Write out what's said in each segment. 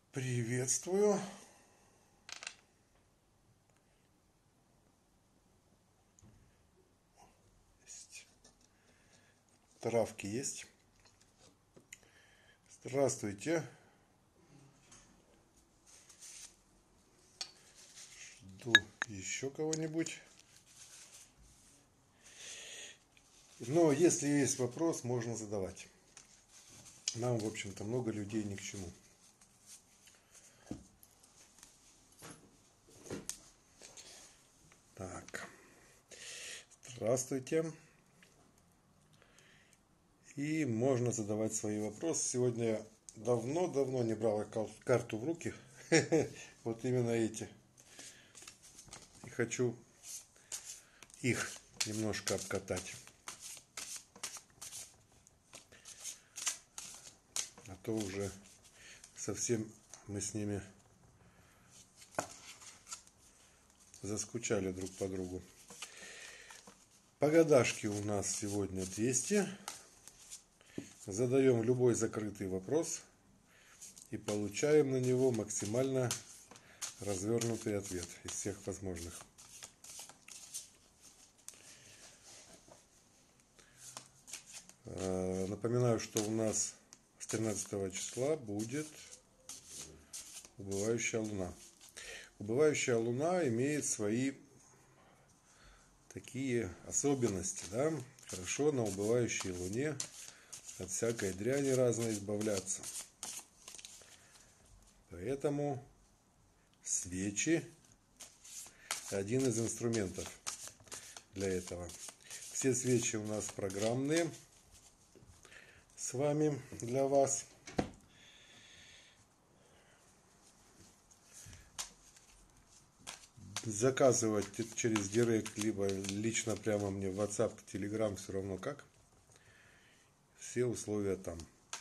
Приветствую. Травки есть. Здравствуйте. Жду еще кого-нибудь. Но если есть вопрос, можно задавать. Нам, в общем-то, много людей ни к чему. Так. Здравствуйте. И можно задавать свои вопросы. Сегодня я давно не брал карту в руки. Вот именно эти. И хочу их немножко обкатать. А то уже совсем мы с ними заскучали друг по другу. Погадашки у нас сегодня 200. Задаем любой закрытый вопрос и получаем на него максимально развернутый ответ из всех возможных. Напоминаю, что у нас с 13 числа будет убывающая луна. Убывающая луна имеет свои такие особенности, да? Хорошо на убывающей луне от всякой дряни разной избавляться. Поэтому свечи один из инструментов для этого. Все свечи у нас программные с вами для вас. Заказывать через Директ, либо лично прямо мне в WhatsApp, Telegram, все равно как. Все условия там.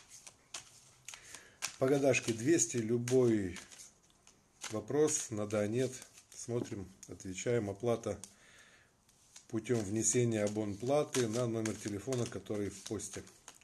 Погадашки 200, любой вопрос на да, нет, смотрим, отвечаем. Оплата путем внесения абонплаты на номер телефона, который в посте.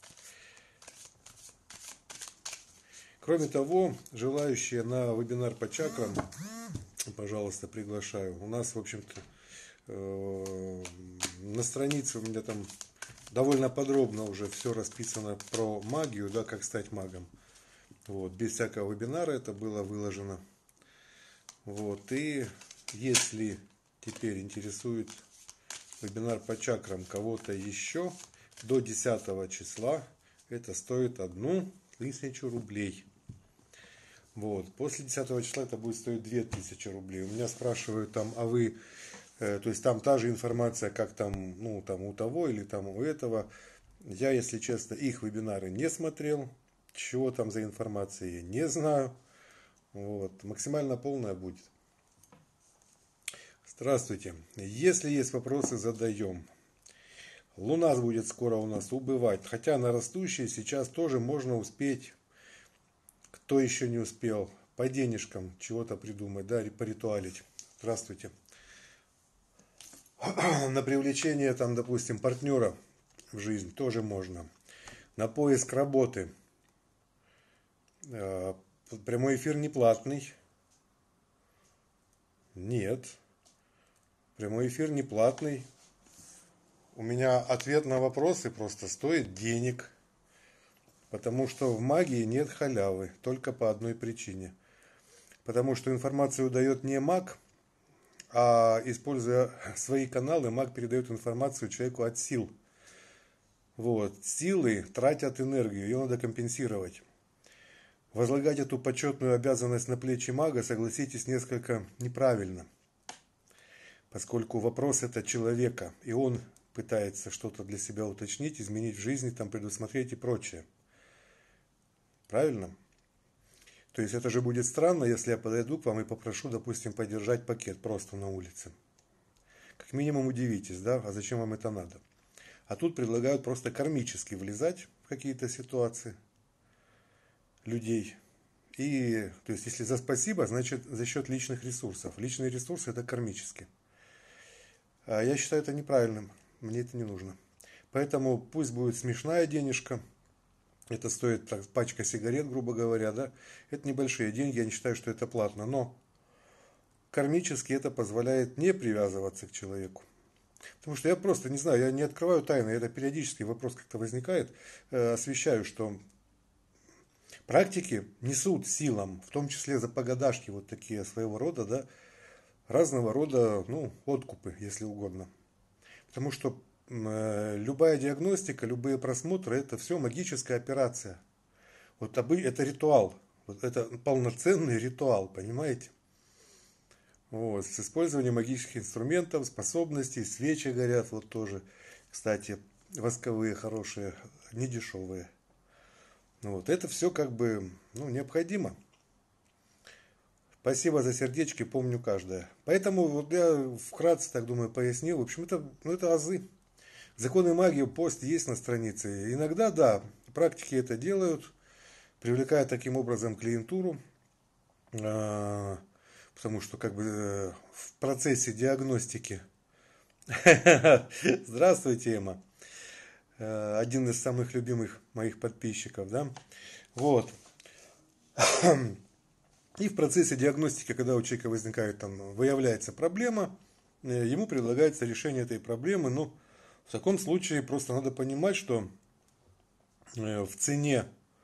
Кроме того, желающие на вебинар по чакрам, пожалуйста, приглашаю. У нас, в общем-то, на странице у меня там довольно подробно уже все расписано про магию, да, как стать магом. Вот, без всякого вебинара это было выложено. Вот, и если теперь интересует вебинар по чакрам кого-то еще, до 10 числа это стоит 1000 рублей. Вот, после 10 числа это будет стоить 2000 рублей. У меня спрашивают там, а вы, то есть там та же информация, как там, ну, там у того или там у этого. Я, если честно, их вебинары не смотрел. Чего там за информация, я не знаю. Вот, максимально полная будет. Здравствуйте. Если есть вопросы, задаем. Луна будет скоро у нас убывать. Хотя на растущей сейчас тоже можно успеть. Кто еще не успел, по денежкам чего-то придумать, да, поритуалить. Здравствуйте. На привлечение, там, допустим, партнера в жизнь тоже можно. На поиск работы. Прямой эфир не платный. Нет. Прямой эфир не платный. У меня ответ на вопросы просто стоит денег. Потому что в магии нет халявы. Только по одной причине. Потому что информацию дает не маг, а используя свои каналы, маг передает информацию человеку от сил. Вот. Силы тратят энергию, ее надо компенсировать. Возлагать эту почетную обязанность на плечи мага, согласитесь, несколько неправильно. Поскольку вопрос это человека, и он пытается что-то для себя уточнить, изменить в жизни, там, предусмотреть и прочее. Правильно? То есть это же будет странно, если я подойду к вам и попрошу, допустим, подержать пакет просто на улице. Как минимум удивитесь, да? А зачем вам это надо? А тут предлагают просто кармически влезать в какие-то ситуации людей. И, то есть, если за спасибо, значит, за счет личных ресурсов. Личные ресурсы – это кармически. А я считаю это неправильным. Мне это не нужно. Поэтому пусть будет смешная денежка. Это стоит так, пачка сигарет, грубо говоря, да. Это небольшие деньги, я не считаю, что это платно, но кармически это позволяет не привязываться к человеку. Потому что я просто не знаю, я не открываю тайны, это периодически вопрос как-то возникает, освещаю, что практики несут силам, в том числе за погадашки вот такие своего рода, да, разного рода, ну, откупы, если угодно. Потому что любая диагностика, любые просмотры, это все магическая операция. Вот это ритуал, вот это полноценный ритуал, понимаете? Вот, с использованием магических инструментов, способностей, свечи горят, вот тоже, кстати, восковые, хорошие, недешевые. Вот, это все как бы, ну, необходимо. Спасибо за сердечки, помню каждое. Поэтому вот я вкратце, так думаю, пояснил. В общем, это азы. Законы магии, пост есть на странице. Иногда, да, практики это делают, привлекая таким образом клиентуру, потому что как бы в процессе диагностики. Здравствуйте, Эмма. Один из самых любимых моих подписчиков, да. Вот. И в процессе диагностики, когда у человека возникает, там, выявляется проблема, ему предлагается решение этой проблемы. Но в таком случае просто надо понимать, что в цене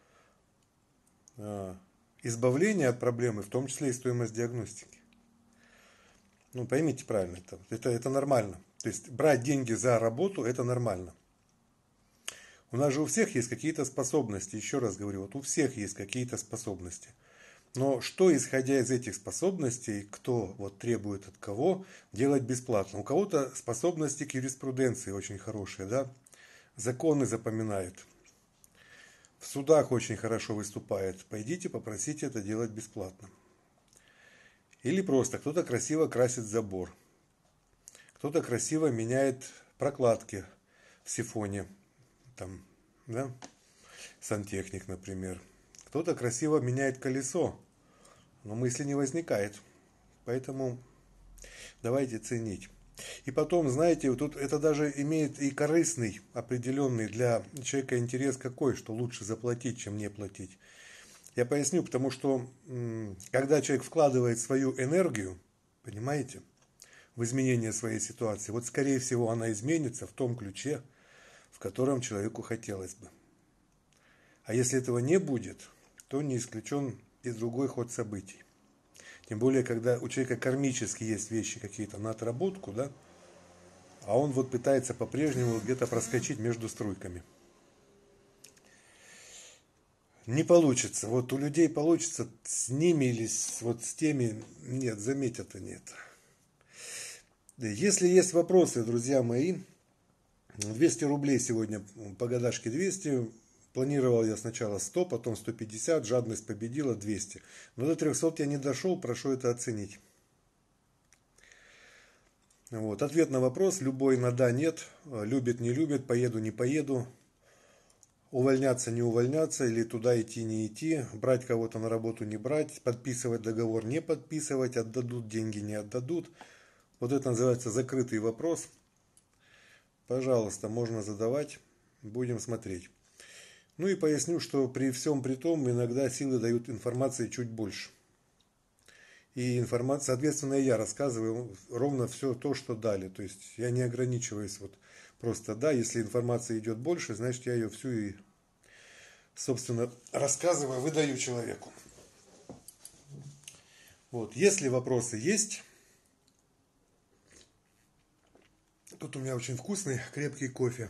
избавления от проблемы, в том числе и стоимость диагностики. Ну, поймите правильно, это нормально. То есть брать деньги за работу, это нормально. У нас же у всех есть какие-то способности, еще раз говорю, вот у всех есть какие-то способности. Но что, исходя из этих способностей, кто вот требует от кого, делать бесплатно? У кого-то способности к юриспруденции очень хорошие, да? Законы запоминает. В судах очень хорошо выступает. Пойдите, попросите это делать бесплатно. Или просто кто-то красиво красит забор. Кто-то красиво меняет прокладки в сифоне. Там, да? Сантехник, например. Кто-то красиво меняет колесо, но мысли не возникает. Поэтому давайте ценить. И потом, знаете, вот тут это даже имеет и корыстный определенный для человека интерес какой, что лучше заплатить, чем не платить. Я поясню, потому что когда человек вкладывает свою энергию, понимаете, в изменение своей ситуации, вот скорее всего она изменится в том ключе, в котором человеку хотелось бы. А если этого не будет, то не исключен и другой ход событий. Тем более, когда у человека кармически есть вещи какие-то на отработку, да, а он вот пытается по-прежнему где-то проскочить между струйками. Не получится. Вот у людей получится, с ними или вот с теми, нет, заметь, это нет. Если есть вопросы, друзья мои, 200 рублей сегодня по гадашке 200. Планировал я сначала 100, потом 150, жадность победила 200. Но до 300 я не дошел, прошу это оценить. Вот. Ответ на вопрос любой на да, нет, любит, не любит, поеду, не поеду, увольняться, не увольняться, или туда идти, не идти, брать кого-то на работу, не брать, подписывать договор, не подписывать, отдадут деньги, не отдадут. Вот это называется закрытый вопрос. Пожалуйста, можно задавать, будем смотреть. Ну и поясню, что при всем при том иногда силы дают информации чуть больше. И информация, соответственно, я рассказываю ровно все то, что дали. То есть я не ограничиваюсь вот просто, да, если информация идет больше, значит я ее всю и, собственно, рассказываю, выдаю человеку. Вот, если вопросы есть, тут у меня очень вкусный, крепкий кофе.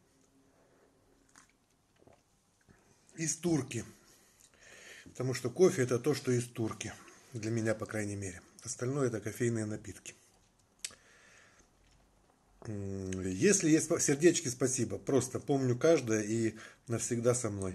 Из турки. Потому что кофе это то, что из турки. Для меня, по крайней мере. Остальное это кофейные напитки. Если есть сердечки, спасибо. Просто помню каждое и навсегда со мной.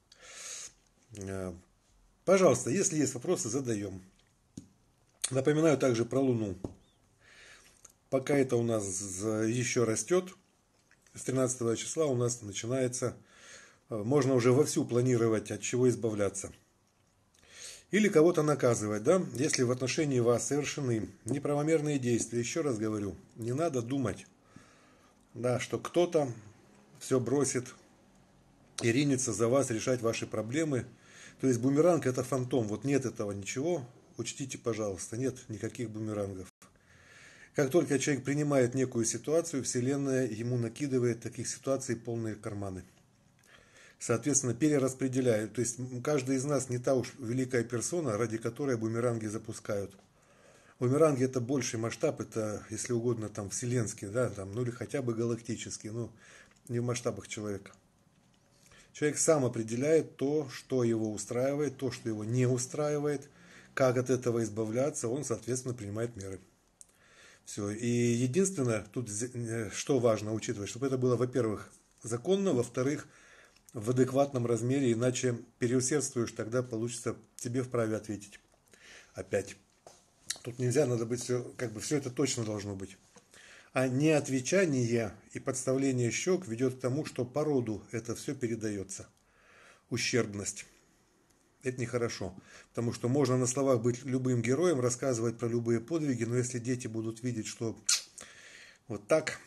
Пожалуйста, если есть вопросы, задаем. Напоминаю также про Луну. Пока это у нас еще растет, с 13 числа у нас начинается, можно уже вовсю планировать, от чего избавляться. Или кого-то наказывать, да, если в отношении вас совершены неправомерные действия. Еще раз говорю, не надо думать, да, что кто-то все бросит и ринется за вас решать ваши проблемы. То есть бумеранг это фантом, вот нет этого ничего, учтите, пожалуйста, нет никаких бумерангов. Как только человек принимает некую ситуацию, Вселенная ему накидывает таких ситуаций полные карманы. Соответственно, перераспределяет. То есть каждый из нас не та уж великая персона, ради которой бумеранги запускают. Бумеранги это больший масштаб, это, если угодно, там вселенский, да, там, ну или хотя бы галактический, ну, не в масштабах человека. Человек сам определяет то, что его устраивает, то, что его не устраивает, как от этого избавляться, он, соответственно, принимает меры. Все. И единственное, тут что важно учитывать, чтобы это было, во-первых, законно, во-вторых, в адекватном размере, иначе переусердствуешь, тогда получится тебе вправе ответить. Опять. Тут нельзя, надо быть все, как бы все это точно должно быть. А неотвечание и подставление щек ведет к тому, что по роду это все передается. Ущербность. Это нехорошо. Потому что можно на словах быть любым героем, рассказывать про любые подвиги, но если дети будут видеть, что вот так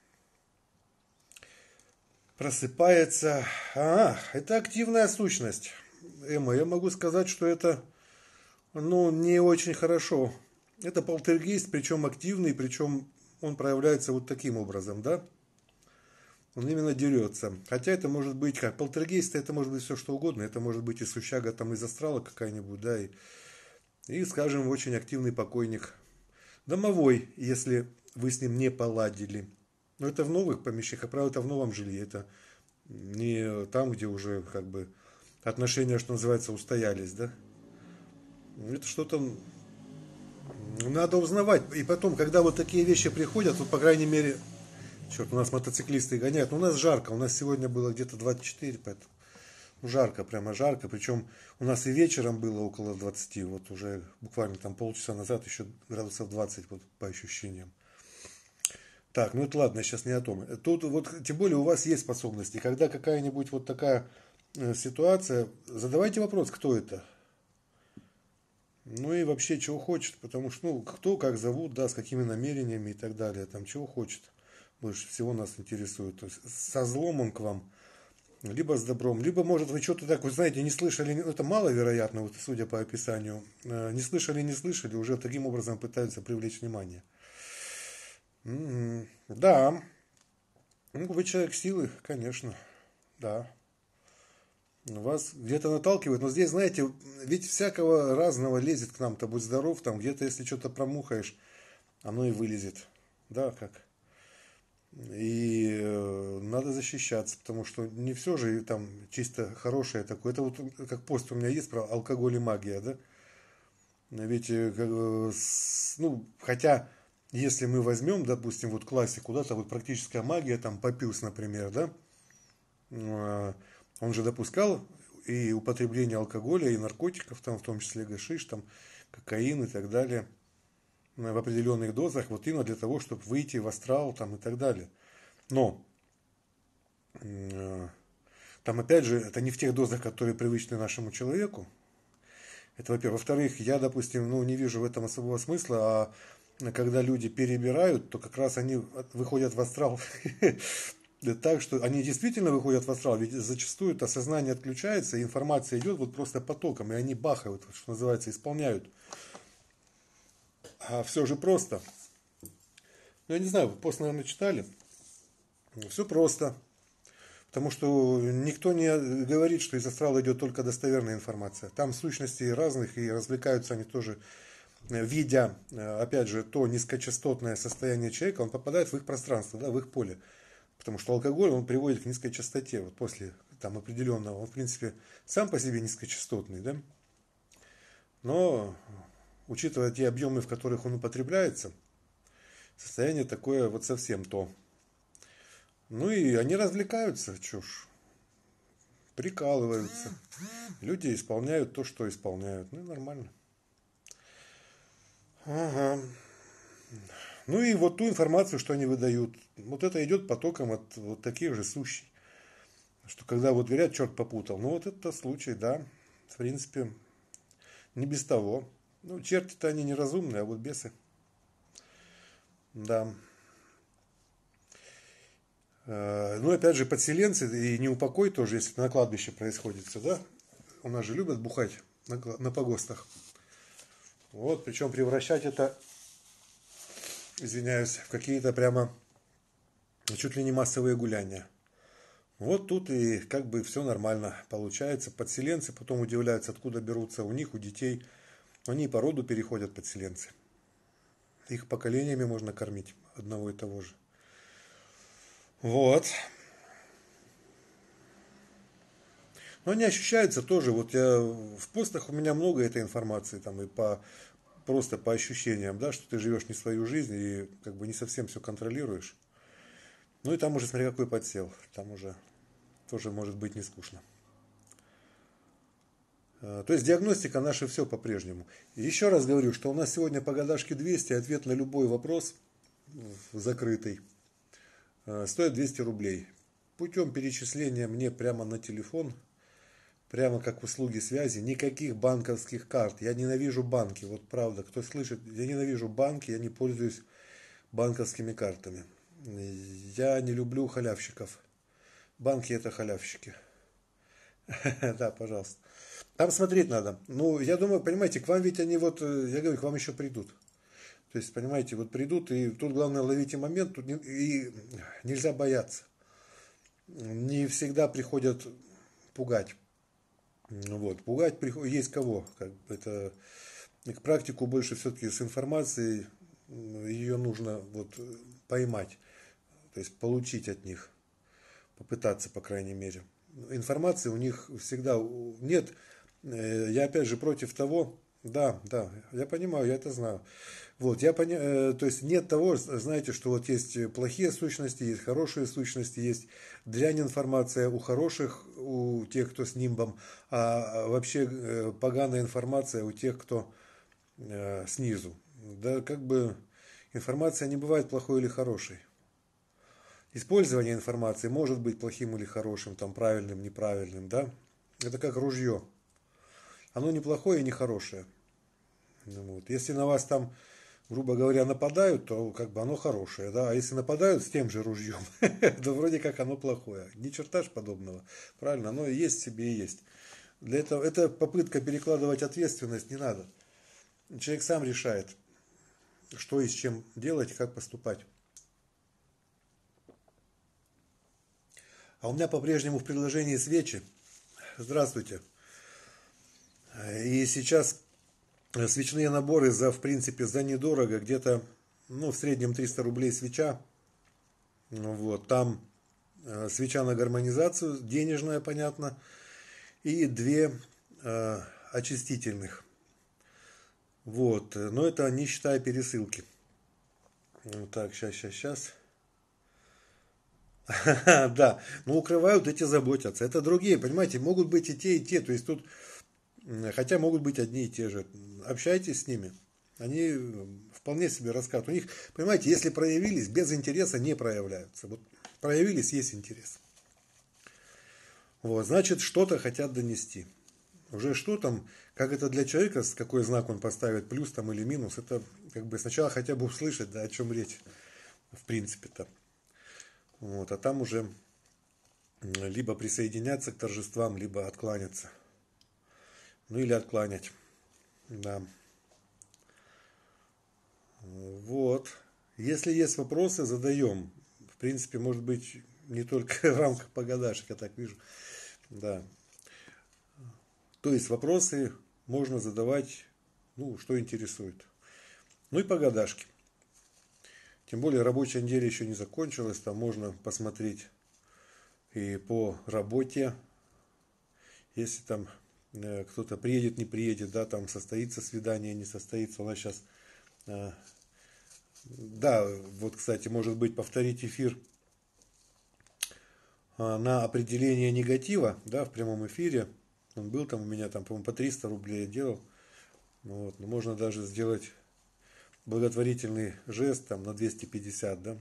просыпается... это активная сущность. Эмма, я могу сказать, что это не очень хорошо. Это полтергейст, причем активный, причем он проявляется вот таким образом, да? Он именно дерется. Хотя это может быть как полтергейст, это может быть все что угодно. Это может быть и сущага там из астрала какая-нибудь, да, и, скажем, очень активный покойник. Домовой, если вы с ним не поладили. Но это в новых помещениях, как правило, это в новом жилье. Это не там, где уже как бы отношения, что называется, устоялись, да. Это что-то надо узнавать. И потом, когда вот такие вещи приходят, вот, по крайней мере, черт, у нас мотоциклисты гоняют. Но у нас жарко, у нас сегодня было где-то 24, поэтому жарко, прямо жарко. Причем у нас и вечером было около 20, вот уже буквально там полчаса назад еще градусов 20 вот, по ощущениям. Так, ну это ладно, сейчас не о том. Тут вот, тем более у вас есть способности. Когда какая-нибудь вот такая ситуация, задавайте вопрос, кто это. Ну и вообще, чего хочет, потому что, кто, как зовут, да, с какими намерениями и так далее, там, чего хочет, больше всего нас интересует. То есть, со злом он к вам, либо с добром, либо, может, вы что-то такое, знаете, не слышали, это маловероятно, вот, судя по описанию, не слышали, уже таким образом пытаются привлечь внимание. Да, вы человек силы, конечно, да. Вас где-то наталкивают, но здесь, знаете, ведь всякого разного лезет к нам-то, будь здоров, там где-то, если что-то промухаешь, оно и вылезет. Да, как? И надо защищаться, потому что не все же там чисто хорошее такое. Это вот как пост у меня есть про алкоголь и магия, да? Ведь, хотя, если мы возьмем, допустим, вот классику, да, там вот практическая магия, там Папюс, например, да, он же допускал и употребление алкоголя, и наркотиков, там, в том числе гашиш, там, кокаин и так далее, в определенных дозах, вот именно для того, чтобы выйти в астрал там, и так далее. Но там, опять же, это не в тех дозах, которые привычны нашему человеку. Это, во-первых. Во-вторых, я, допустим, не вижу в этом особого смысла, а когда люди перебирают, то как раз они выходят в астрал так, что они действительно выходят в астрал, ведь зачастую это сознание отключается, и информация идет вот просто потоком, и они бахают, что называется, исполняют. А все же просто. Я не знаю, пост, наверное, читали. Все просто. Потому что никто не говорит, что из астрала идет только достоверная информация. Там сущности разных, и развлекаются они тоже, видя, опять же, то низкочастотное состояние человека, он попадает в их пространство, да, в их поле. Потому что алкоголь, он приводит к низкой частоте. Вот после там определенного, он в принципе сам по себе низкочастотный, да? Но, учитывая те объемы, в которых он употребляется, состояние такое вот совсем то. Ну и они развлекаются, чушь, прикалываются. Люди исполняют то, что исполняют. Ну и нормально. Ага. Ну и вот ту информацию, что они выдают, вот это идет потоком от вот таких же сущих. Что когда вот говорят, черт попутал, вот это случай, да, в принципе, не без того. Черти-то они неразумные, а вот бесы, да. Ну, опять же, подселенцы, и неупокой тоже, если на кладбище происходит все, да? У нас же любят бухать на погостах. Вот, причем превращать это, извиняюсь, в какие-то прямо чуть ли не массовые гуляния. Вот тут и как бы все нормально получается. Подселенцы потом удивляются, откуда берутся у них, у детей. Они по роду переходят подселенцы. Их поколениями можно кормить одного и того же. Вот. Но они ощущаются тоже. Вот я в постах у меня много этой информации, там и просто по ощущениям, да, что ты живешь не свою жизнь и как бы не совсем все контролируешь. Ну и там уже смотри какой подсел. Там уже тоже может быть не скучно. То есть диагностика наша все по-прежнему. И еще раз говорю, что у нас сегодня по годашке 200, ответ на любой вопрос закрытый стоит 200 рублей. Путем перечисления мне прямо на телефон, прямо как услуги связи, никаких банковских карт. Я ненавижу банки, вот правда, кто слышит, я ненавижу банки, я не пользуюсь банковскими картами. Я не люблю халявщиков. Банки это халявщики. Да, пожалуйста. Там смотреть надо. Ну, я думаю, понимаете, к вам ведь они вот, я говорю, к вам еще придут. То есть, понимаете, вот придут, и тут главное ловите момент, тут и нельзя бояться. Не всегда приходят пугать. Вот, пугать есть кого. Как бы это к практику больше все-таки с информацией, ее нужно вот поймать, то есть получить от них, попытаться, по крайней мере. Информации у них всегда нет. Я опять же против того, да, я понимаю, я это знаю. Вот, то есть нет того, знаете, что вот есть плохие сущности, есть хорошие сущности, есть дрянь информация у хороших, у тех, кто с нимбом, а вообще поганая информация у тех, кто снизу. Да, как бы информация не бывает плохой или хорошей. Использование информации может быть плохим или хорошим, там правильным, неправильным, да? Это как ружье. Оно не плохое и не хорошее. Вот. Если на вас там, грубо говоря, нападают, то как бы оно хорошее, да? А если нападают с тем же ружьем, то вроде как оно плохое. Ни черта ж подобного. Правильно? Оно и есть себе и есть. Для этого это попытка перекладывать ответственность не надо. Человек сам решает, что и с чем делать, как поступать. А у меня по-прежнему в предложении свечи. Здравствуйте. И сейчас свечные наборы в принципе, за недорого. Где-то, ну, в среднем 300 рублей свеча. Вот, там свеча на гармонизацию, денежная, понятно. И две очистительных. Вот, но это не считая пересылки. Так, сейчас. Да, но укрывают эти заботятся. Это другие, понимаете, могут быть и те, и те. То есть тут, хотя могут быть одни и те же. Общайтесь с ними. Они вполне себе рассказывают. У них, понимаете, если проявились, без интереса не проявляются. Вот проявились, есть интерес. Вот, значит, что-то хотят донести. Уже что там, как это для человека, с какой знак он поставит, плюс там или минус, это как бы сначала хотя бы услышать, да, о чем речь, в принципе-то. Вот, а там уже либо присоединяться к торжествам, либо откланяться. Ну или откланять. Да. Вот. Если есть вопросы, задаем. В принципе, может быть, не только в рамках погадашек, я так вижу. Да. То есть вопросы можно задавать, ну, что интересует. Ну и погадашки. Тем более рабочая неделя еще не закончилась, там можно посмотреть и по работе, если там кто-то приедет, не приедет, да, там состоится свидание, не состоится. У нас сейчас, да, вот, кстати, может быть, повторить эфир на определение негатива, да, в прямом эфире. Он был там у меня, там, по-моему, по 300 рублей я делал. Вот, но можно даже сделать благотворительный жест там на 250, да.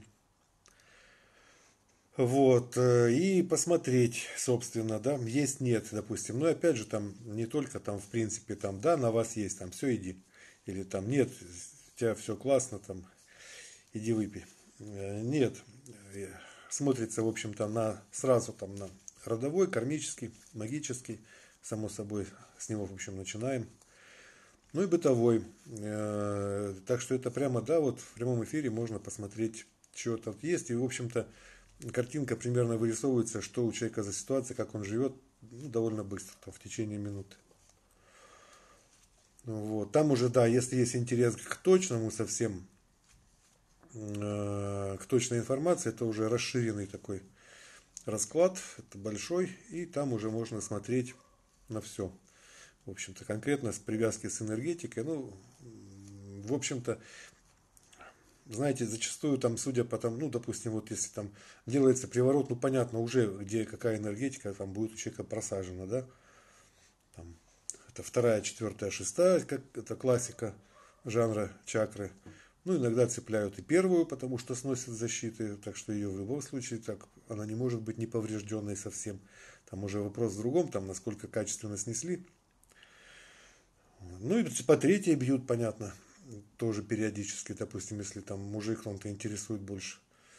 Вот, и посмотреть, собственно, да, есть, нет, допустим. Но опять же, там не только там, в принципе, там, да, на вас есть, там, все, иди. Или там, нет, у тебя все классно, там, иди выпей. Нет, смотрится, в общем-то, сразу там на родовой, кармический, магический, само собой, с него, в общем, начинаем. Ну и бытовой. Так что это прямо, да, вот в прямом эфире можно посмотреть, что там есть. И, в общем-то, картинка примерно вырисовывается, что у человека за ситуация, как он живет, ну, довольно быстро, там, в течение минуты. Вот. Там уже, да, если есть интерес к точному совсем, к точной информации, это уже расширенный такой расклад, это большой, и там уже можно смотреть на все. В общем-то, конкретно с привязки с энергетикой, ну, в общем-то, знаете, зачастую там, судя по тому, ну, допустим, вот если там делается приворот, ну, понятно уже, где какая энергетика там будет у человека просажена, да, там, это 2, 4, 6, как это классика жанра чакры. Ну, иногда цепляют и первую, потому что сносят защиты, так что ее в любом случае так, она не может быть неповрежденной совсем. Там уже вопрос в другом, там насколько качественно снесли. Ну и по третьей бьют, понятно, тоже периодически, допустим, если там мужик он-то интересует больше.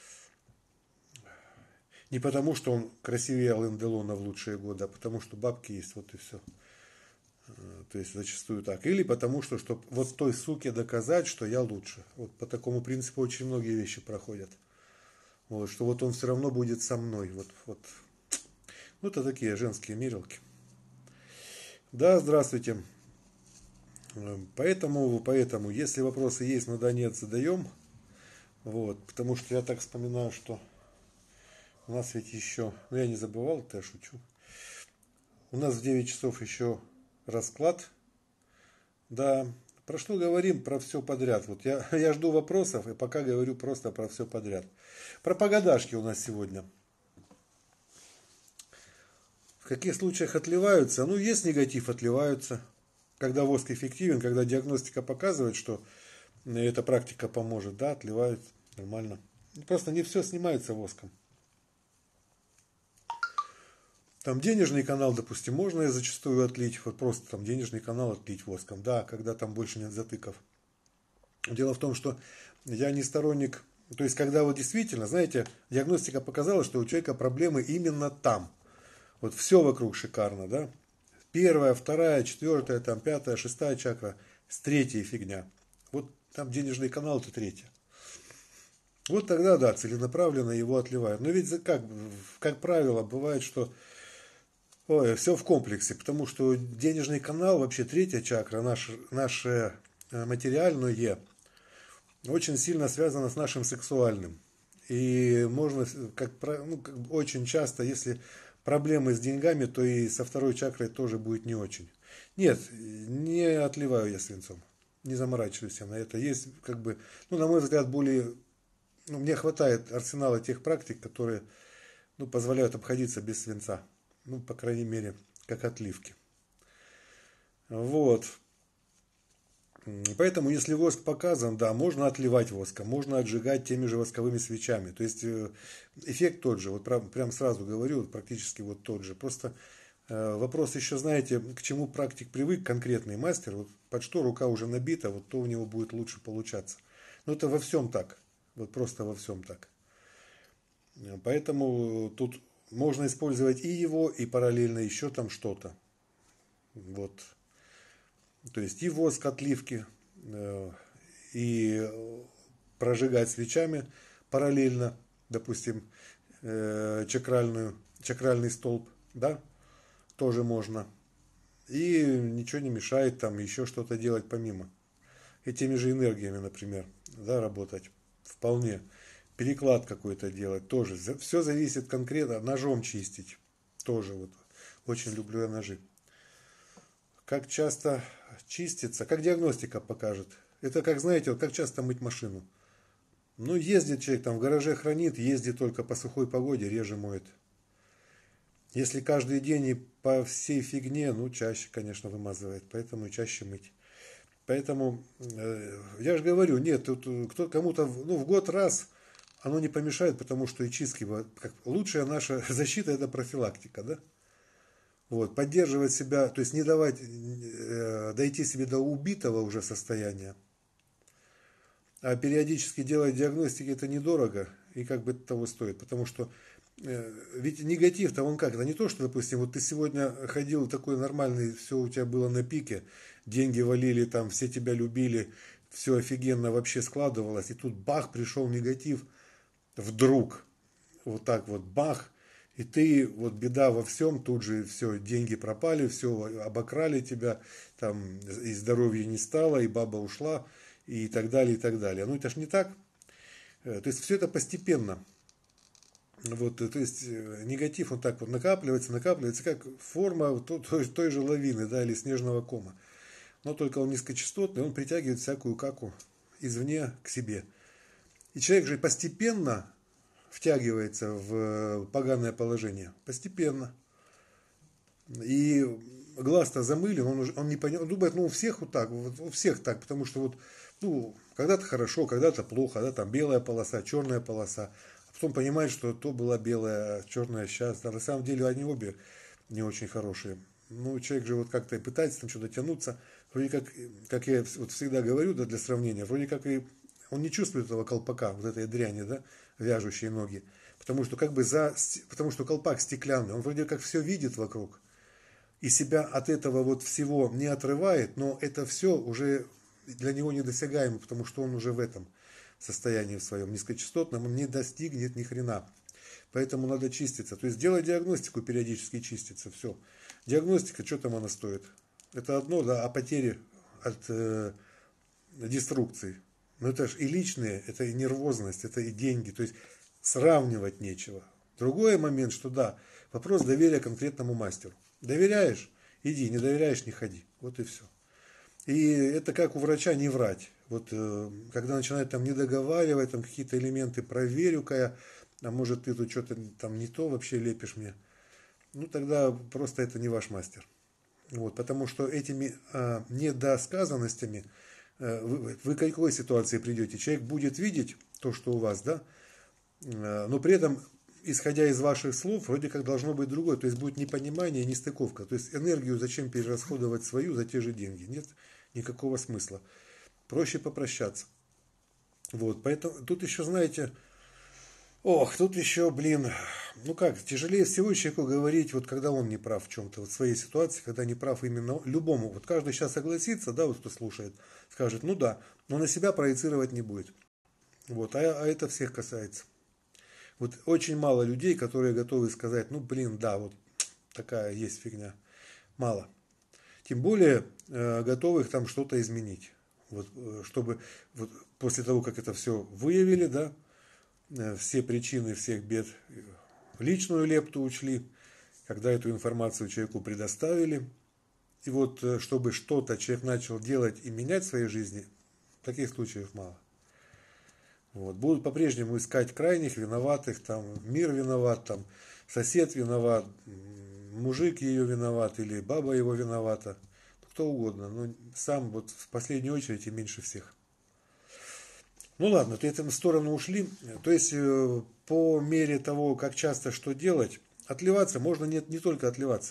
Не потому, что он красивее Ален Делона в лучшие годы, а потому, что бабки есть, вот и все. То есть зачастую так. Или потому, что чтобы вот той суке доказать, что я лучше. Вот по такому принципу очень многие вещи проходят. Вот, что вот он все равно будет со мной. Вот. Ну, это такие женские мерилки. Да, здравствуйте. Поэтому, если вопросы есть, но да нет, задаем. Вот, потому что я так вспоминаю, что у нас ведь еще, ну я не забывал, это я шучу. У нас в 9 часов еще расклад. Да, про что говорим? Про все подряд. Вот я жду вопросов и пока говорю просто про все подряд. Про погадашки у нас сегодня. В каких случаях отливаются? Ну, есть негатив, отливаются. Когда воск эффективен, когда диагностика показывает, что эта практика поможет, да, отливают нормально. Просто не все снимается воском. Там денежный канал, допустим, можно и зачастую отлить, вот просто там денежный канал отлить воском, да, когда там больше нет затыков. Дело в том, что я не сторонник, то есть когда вот действительно, знаете, диагностика показала, что у человека проблемы именно там. Вот все вокруг шикарно, да. 1, 2, 4, там 5, 6 чакра, с 3 фигня. Вот там денежный канал, это 3. Вот тогда, да, целенаправленно его отливают. Но ведь как правило, бывает, что все в комплексе, потому что денежный канал, вообще 3 чакра, наше материальное, очень сильно связано с нашим сексуальным. И можно, очень часто, если проблемы с деньгами, то и со 2 чакрой тоже будет не очень. Нет, не отливаю я свинцом, не заморачиваюсь я на это. Есть, на мой взгляд, мне хватает арсенала тех практик, которые, позволяют обходиться без свинца. По крайней мере, как отливки. Вот. Поэтому, если воск показан, да, можно отливать воском, можно отжигать теми же восковыми свечами. То есть, эффект тот же, вот прям сразу говорю, практически вот тот же. Просто вопрос еще, знаете, к чему практик привык, конкретный мастер, вот под что рука уже набита, вот то у него будет лучше получаться. Но это во всем так, вот просто во всем так. Поэтому тут можно использовать и его, и параллельно еще там что-то. Вот. То есть и воск отливки, и прожигать свечами параллельно, допустим, чакральный столб, да, тоже можно. И ничего не мешает там еще что-то делать помимо. И теми же энергиями, например, да, работать вполне. Переклад какой-то делать тоже. Все зависит конкретно. Ножом чистить тоже. Вот. Очень люблю я ножи. Как часто чистится, как диагностика покажет. Это как, знаете, вот как часто мыть машину. Ездит человек там в гараже хранит, ездит только по сухой погоде, реже моет. Если каждый день и по всей фигне, чаще, конечно, вымазывает. Поэтому и чаще мыть. Поэтому, я же говорю, нет, тут кому-то в год раз оно не помешает, потому что и чистки, лучшая наша защита это профилактика, да? Вот, поддерживать себя, то есть не давать дойти себе до убитого уже состояния. А периодически делать диагностики это недорого. и как бы это того стоит. Потому что ведь негатив-то он как? Это не то, что, допустим, вот ты сегодня ходил такой нормальный, все у тебя было на пике, деньги валили, там все тебя любили, все офигенно вообще складывалось, и тут бах, пришел негатив вдруг, вот так вот бах, и ты, вот беда во всем, тут же все, деньги пропали, все, обокрали тебя, там и здоровья не стало, и баба ушла, и так далее, и так далее. Ну это ж не так. То есть все это постепенно. Вот, то есть негатив он так вот накапливается, накапливается, как форма той же лавины, да, или снежного кома. Но только он низкочастотный, он притягивает всякую каку извне к себе. И человек же постепенно втягивается в поганое положение. Постепенно. И глаз-то замылен, он не понимает, думает, ну у всех вот так, вот, у всех так, потому что вот, ну, когда-то хорошо, когда-то плохо, да, там белая полоса, черная полоса, а потом понимает, что то была белая, черная сейчас, да, на самом деле они обе не очень хорошие. Ну, человек же вот как-то пытается там что-то тянуться, вроде как я вот всегда говорю, да, для сравнения, вроде как и он не чувствует этого колпака, вот этой дряни, да, вяжущей ноги, потому что как бы потому что колпак стеклянный, он вроде как все видит вокруг, и себя от этого вот всего не отрывает, но это все уже для него недосягаемо, потому что он уже в этом состоянии в своем низкочастотном, он не достигнет ни хрена. Поэтому надо чиститься. То есть делать диагностику, периодически чиститься. Все. Диагностика, что там она стоит? Это одно, да, а потери от деструкции. Но это же и личные, это и нервозность, это и деньги. То есть сравнивать нечего. Другой момент, что да, вопрос доверия конкретному мастеру. Доверяешь? Иди, не доверяешь, не ходи. Вот и все. И это как у врача не врать. Вот когда начинают там не договаривать, там какие-то элементы, проверю-ка я, а может ты тут что-то там не то вообще лепишь мне. Ну тогда просто это не ваш мастер. Вот, потому что этими недосказанностями вы к какой ситуации придете? Человек будет видеть то, что у вас, да, но при этом, исходя из ваших слов, вроде как должно быть другое. То есть будет непонимание, нестыковка. То есть энергию зачем перерасходовать свою за те же деньги? Нет никакого смысла. Проще попрощаться. Вот, поэтому тут еще, знаете, тут еще, блин, ну как, тяжелее всего человеку говорить, вот когда он не прав в чем-то, вот в своей ситуации, когда не прав именно любому. Вот каждый сейчас согласится, да, вот кто слушает, скажет, ну да, но на себя проецировать не будет. Вот, а это всех касается. Вот очень мало людей, которые готовы сказать, ну блин, да, вот такая есть фигня. Мало. Тем более готовых там что-то изменить. Вот, чтобы вот после того, как это все выявили, да, все причины всех бед, личную лепту учли, когда эту информацию человеку предоставили. И вот чтобы что-то человек начал делать и менять в своей жизни, таких случаев мало. Вот. Будут по-прежнему искать крайних, виноватых, там мир виноват, там сосед виноват, мужик ее виноват или баба его виновата, кто угодно, но сам вот в последнюю очередь и меньше всех. Ну ладно, то эту сторону ушли. То есть по мере того, как часто что делать, отливаться можно не только отливаться.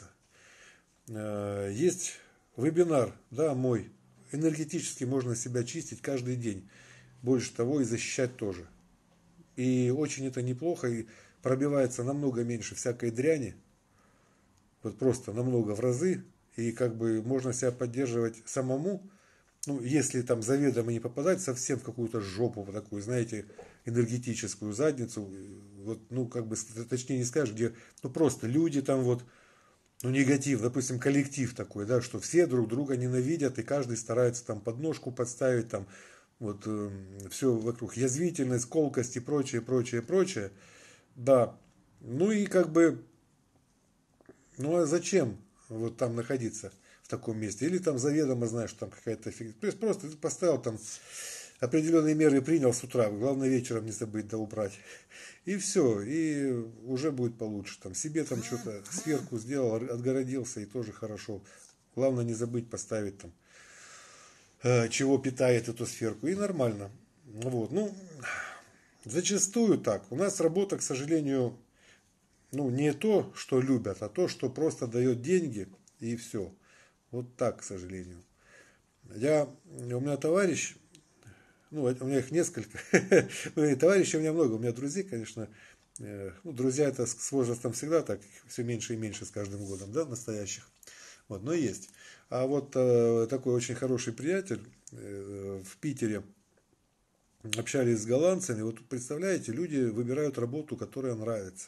Есть вебинар, да, мой, энергетически можно себя чистить каждый день. Больше того, и защищать тоже. И очень это неплохо, и пробивается намного меньше всякой дряни. Вот просто намного в разы. И как бы можно себя поддерживать самому. Ну, если там заведомо не попадать совсем в какую-то жопу такую, знаете, энергетическую задницу. Вот, ну, как бы, точнее не скажешь, где, ну, просто люди там вот, ну, негатив, допустим, коллектив такой, да, что все друг друга ненавидят, и каждый старается там подножку подставить, там, вот все вокруг, язвительность, колкость и прочее, прочее, прочее, да, ну и как бы, ну а зачем вот там находиться в таком месте, или там заведомо знаешь, что там какая-то фигня, то есть просто ты поставил там определенные меры принял с утра, главное вечером не забыть да убрать, и все, и уже будет получше, там себе там что-то сверху сделал, отгородился и тоже хорошо, главное не забыть поставить там чего питает эту сферку, и нормально. Вот. Ну, зачастую так. У нас работа, к сожалению, ну, не то, что любят, а то, что просто дает деньги, и все. Вот так, к сожалению. У меня товарищ, ну, у меня их несколько, ну, и товарищей у меня много, у меня друзей, конечно, ну, друзья это с возрастом всегда так, все меньше и меньше с каждым годом, да, настоящих, вот, но есть. А вот такой очень хороший приятель в Питере, общались с голландцами, вот представляете, люди выбирают работу, которая нравится.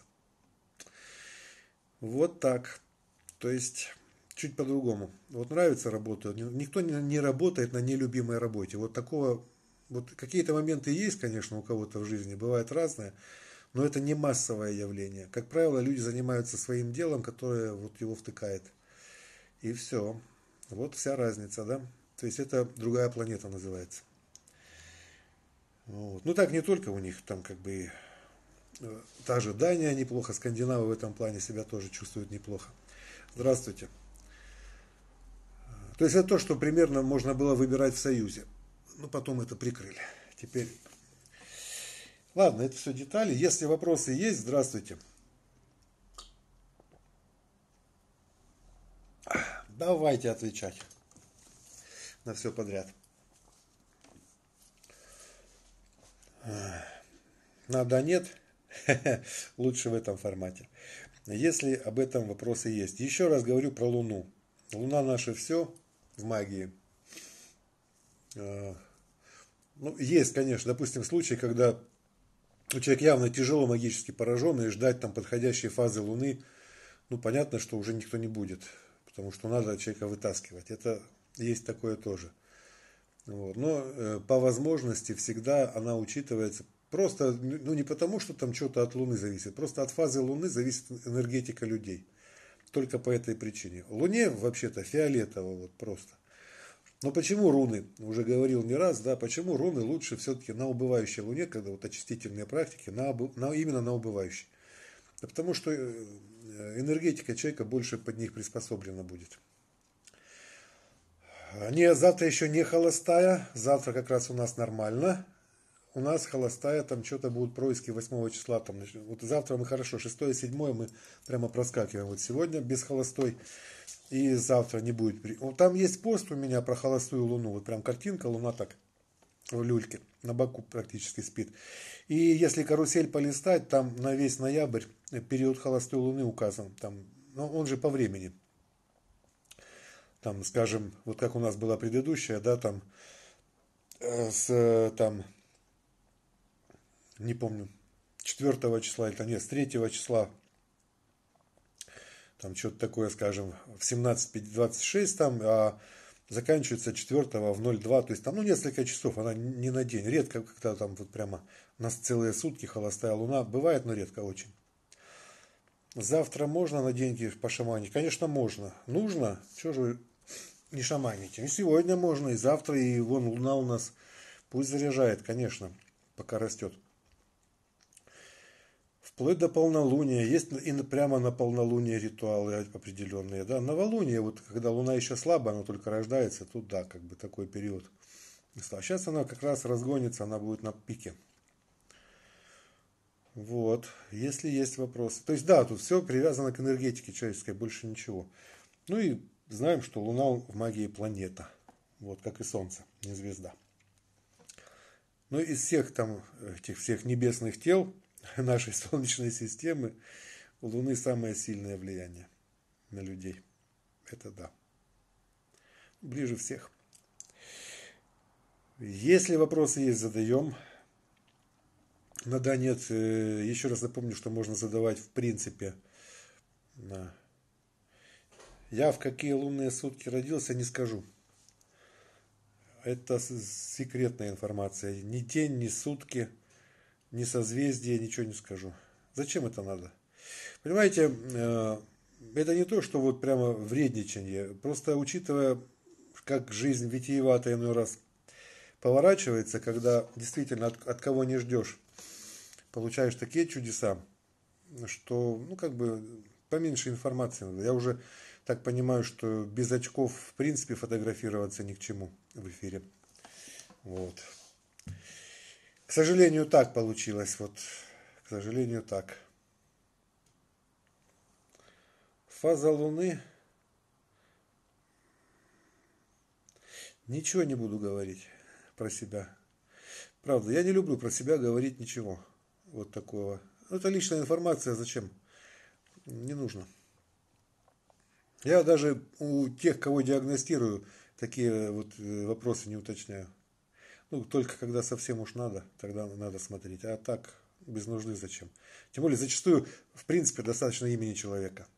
Вот так. То есть чуть по-другому. Вот нравится работа. Никто не работает на нелюбимой работе. Вот такого, вот какие-то моменты есть, конечно, у кого-то в жизни, бывает разное, но это не массовое явление. Как правило, люди занимаются своим делом, которое вот его втыкает. И все. Вот вся разница, да? То есть это другая планета называется. Вот. Ну так не только у них, там как бы та же Дания неплохо, скандинавы в этом плане себя тоже чувствуют неплохо. Здравствуйте. То есть это то, что примерно можно было выбирать в Союзе. Ну, потом это прикрыли. Теперь, ладно, это все детали. Если вопросы есть, здравствуйте. Давайте отвечать на все подряд. Надо нет, лучше в этом формате. Если об этом вопросы есть. Еще раз говорю про Луну. Луна наше все в магии. Ну, есть, конечно, допустим, случаи, когда человек явно тяжело магически поражен, и ждать там подходящей фазы Луны, ну, понятно, что уже никто не будет, потому что надо человека вытаскивать. Это есть такое тоже. Вот. Но по возможности всегда она учитывается просто, ну, не потому, что там что-то от Луны зависит, просто от фазы Луны зависит энергетика людей. Только по этой причине. Луне вообще-то фиолетово вот просто. Но почему руны? Уже говорил не раз, да, почему руны лучше все-таки на убывающей луне, когда вот очистительные практики, именно на убывающей. Да потому что энергетика человека больше под них приспособлена будет. Не, завтра еще не холостая, завтра как раз у нас нормально. У нас холостая, там что-то будут происки 8 числа. Там, вот завтра мы хорошо, 6-7 мы прямо проскакиваем. Вот сегодня без холостой. И завтра не будет. Там есть пост у меня про холостую луну. Вот прям картинка, луна так в люльке. На боку практически спит. И если карусель полистать, там на весь ноябрь период холостой луны указан. Там, ну, он же по времени. Там, скажем, вот как у нас была предыдущая, да, там, там, не помню, 4 числа, или нет, с 3 числа, там что-то такое, скажем, в 17:26 там, а заканчивается 4 в 02, то есть там, ну, несколько часов, она не на день, редко, когда там вот прямо у нас целые сутки холостая луна, бывает, но редко очень. Завтра можно на деньги пошаманить? Конечно, можно. Нужно? Чего же вы не шаманите? И сегодня можно, и завтра, и вон луна у нас пусть заряжает, конечно, пока растет. Вплоть до полнолуния. Есть и прямо на полнолуние ритуалы определенные. Да? Новолуние, вот когда луна еще слабая, она только рождается, тут да, как бы такой период. А сейчас она как раз разгонится, она будет на пике. Вот, если есть вопросы. То есть да, тут все привязано к энергетике человеческой, больше ничего. Ну и знаем, что Луна в магии планета. Вот, как и Солнце, не звезда. Но из всех там, этих всех небесных тел нашей Солнечной системы у Луны самое сильное влияние на людей. Это да. Ближе всех. Если вопросы есть, задаем. На да, нет. Еще раз напомню, что можно задавать в принципе. Я в какие лунные сутки родился, не скажу. Это секретная информация. Ни день, ни сутки, ни созвездие, ничего не скажу. Зачем это надо? Понимаете, это не то, что вот прямо вредничание. Просто учитывая, как жизнь витиеватая иной раз поворачивается, когда действительно от кого не ждешь, получаешь такие чудеса, что, ну, как бы, поменьше информации надо. Я уже так понимаю, что без очков, в принципе, фотографироваться ни к чему в эфире. Вот. К сожалению, так получилось. Вот. К сожалению, так. Фаза Луны. Ничего не буду говорить про себя. Правда, я не люблю про себя говорить ничего вот такого. Это личная информация, зачем? Не нужно. Я даже у тех, кого диагностирую, такие вот вопросы не уточняю. Ну, только когда совсем уж надо, тогда надо смотреть. А так, без нужды зачем? Тем более, зачастую, в принципе, достаточно имени человека.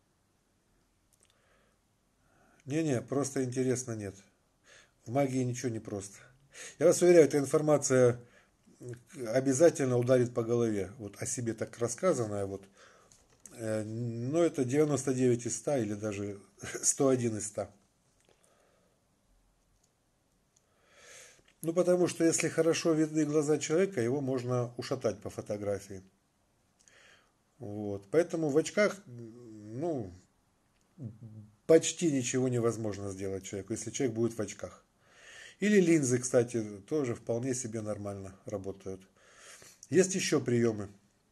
Не-не, просто интересно нет. В магии ничего не просто. Я вас уверяю, эта информация обязательно ударит по голове. Вот о себе так рассказанная, вот. Но это 99 из 100 или даже 101 из 100. Ну, потому что если хорошо видны глаза человека, его можно ушатать по фотографии. Вот. Поэтому в очках, ну, почти ничего невозможно сделать человеку, если человек будет в очках. Или линзы, кстати, тоже вполне себе нормально работают. Есть еще приемы,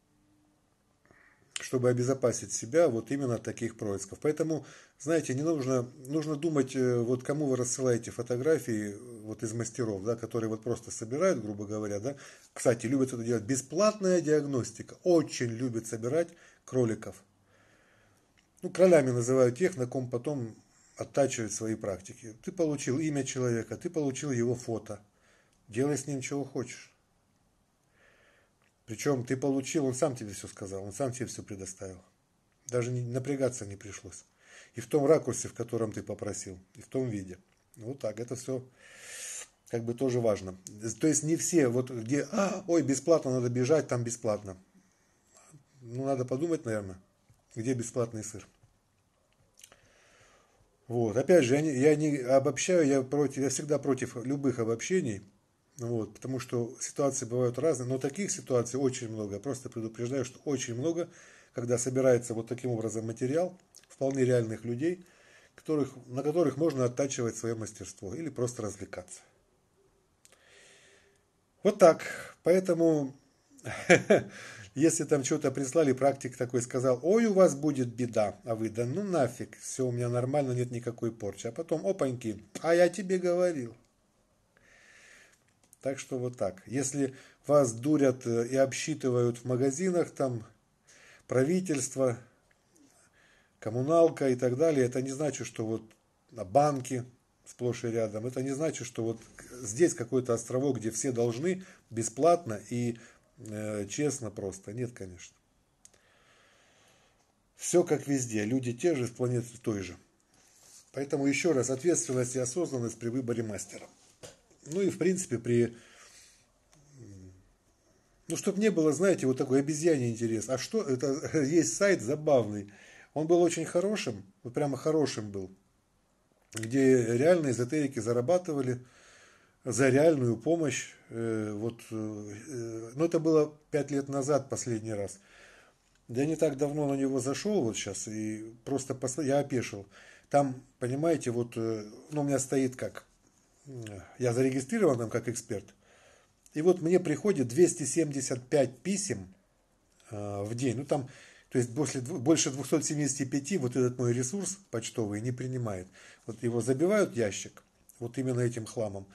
чтобы обезопасить себя вот именно от таких происков. Поэтому, знаете, не нужно думать, вот кому вы рассылаете фотографии вот из мастеров, да, которые вот просто собирают, грубо говоря, да. Кстати, любят это делать. Бесплатная диагностика. Очень любят собирать кроликов. Ну, кролями называют тех, на ком потом оттачивают свои практики. Ты получил имя человека, ты получил его фото. Делай с ним чего хочешь. Причем ты получил, он сам тебе все сказал, он сам тебе все предоставил. Даже напрягаться не пришлось. И в том ракурсе, в котором ты попросил, и в том виде. Вот так, это все как бы тоже важно. То есть не все, вот где, ой, бесплатно надо бежать, там бесплатно. Ну, надо подумать, наверное, где бесплатный сыр. Вот. Опять же, я не обобщаю, я всегда против любых обобщений. Вот, потому что ситуации бывают разные, но таких ситуаций очень много. Я просто предупреждаю, что очень много, когда собирается вот таким образом материал вполне реальных людей, на которых можно оттачивать свое мастерство или просто развлекаться. Вот так. Поэтому, если там что-то прислали, практик такой сказал, ой, у вас будет беда, а вы, да ну нафиг, все у меня нормально, нет никакой порчи. А потом, опаньки, а я тебе говорил. Так что вот так. Если вас дурят и обсчитывают в магазинах, там правительство, коммуналка и так далее, это не значит, что вот на банки сплошь и рядом. Это не значит, что вот здесь какой-то островок, где все должны бесплатно и честно просто. Нет, конечно. Все как везде. Люди те же, планеты той же. Поэтому еще раз, ответственность и осознанность при выборе мастера. Ну и в принципе ну, чтобы не было, знаете, вот такой обезьяний интерес. А что, это есть сайт забавный. Он был очень хорошим, вот прямо хорошим был, где реальные эзотерики зарабатывали за реальную помощь. Ну, это было 5 лет назад последний раз. Я не так давно на него зашел вот сейчас и просто я опешил. Там, понимаете, вот, ну, у меня стоит как, я зарегистрирован там как эксперт. И вот мне приходит 275 писем в день. Ну там, то есть больше 275 вот этот мой ресурс почтовый не принимает. Вот его забивают в ящик, вот именно этим хламом.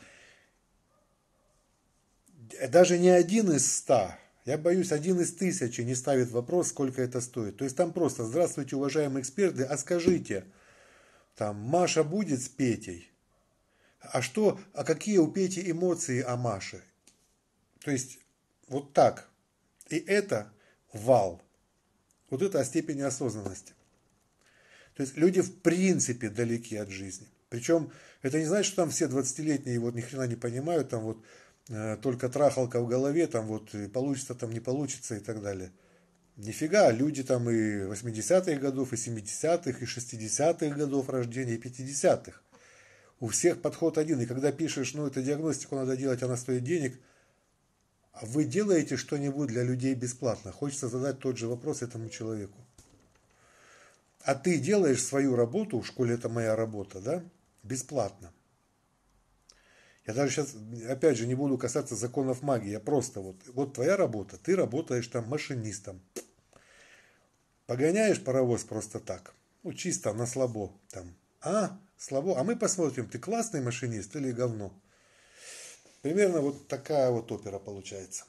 Даже не 1 из 100, я боюсь, 1 из 1000 не ставит вопрос, сколько это стоит. То есть там просто, здравствуйте, уважаемые эксперты, а скажите, там Маша будет с Петей? А какие у Пети эмоции о Маше? То есть вот так. И это вал. Вот это о степени осознанности. То есть люди в принципе далеки от жизни. Причем это не значит, что там все 20-летние вот ни хрена не понимают, там вот только трахалка в голове, там вот получится, там не получится и так далее. Нифига, люди там и 80-х годов, и 70-х, и 60-х годов рождения, и 50-х. У всех подход один. И когда пишешь, ну, это диагностику надо делать, она стоит денег, а вы делаете что-нибудь для людей бесплатно? Хочется задать тот же вопрос этому человеку. А ты делаешь свою работу, в школе это моя работа, да, бесплатно. Я даже сейчас, опять же, не буду касаться законов магии. Я просто вот твоя работа, ты работаешь там машинистом. Погоняешь паровоз просто так, ну, чисто на слабо там. Слабо, а мы посмотрим, ты классный машинист или говно. Примерно вот такая вот опера получается.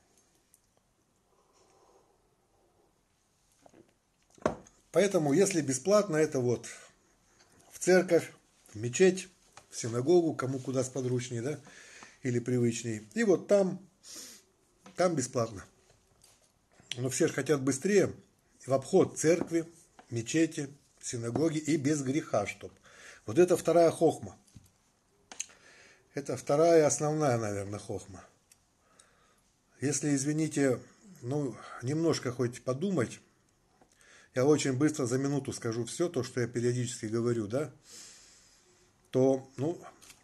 Поэтому, если бесплатно, это вот в церковь, в мечеть, в синагогу, кому куда сподручнее, да, или привычнее. И вот там бесплатно. Но все же хотят быстрее в обход церкви, мечети, синагоги и без греха, чтоб. Вот это вторая хохма. Это вторая основная, наверное, хохма. Если, извините, ну, немножко хоть подумать, я очень быстро за минуту скажу все то, что я периодически говорю, да, то, ну,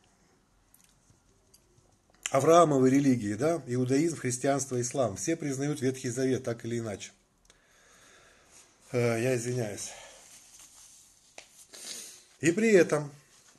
Авраамовы религии, да, иудаизм, христианство, ислам, все признают Ветхий Завет, так или иначе. Я извиняюсь. И при этом,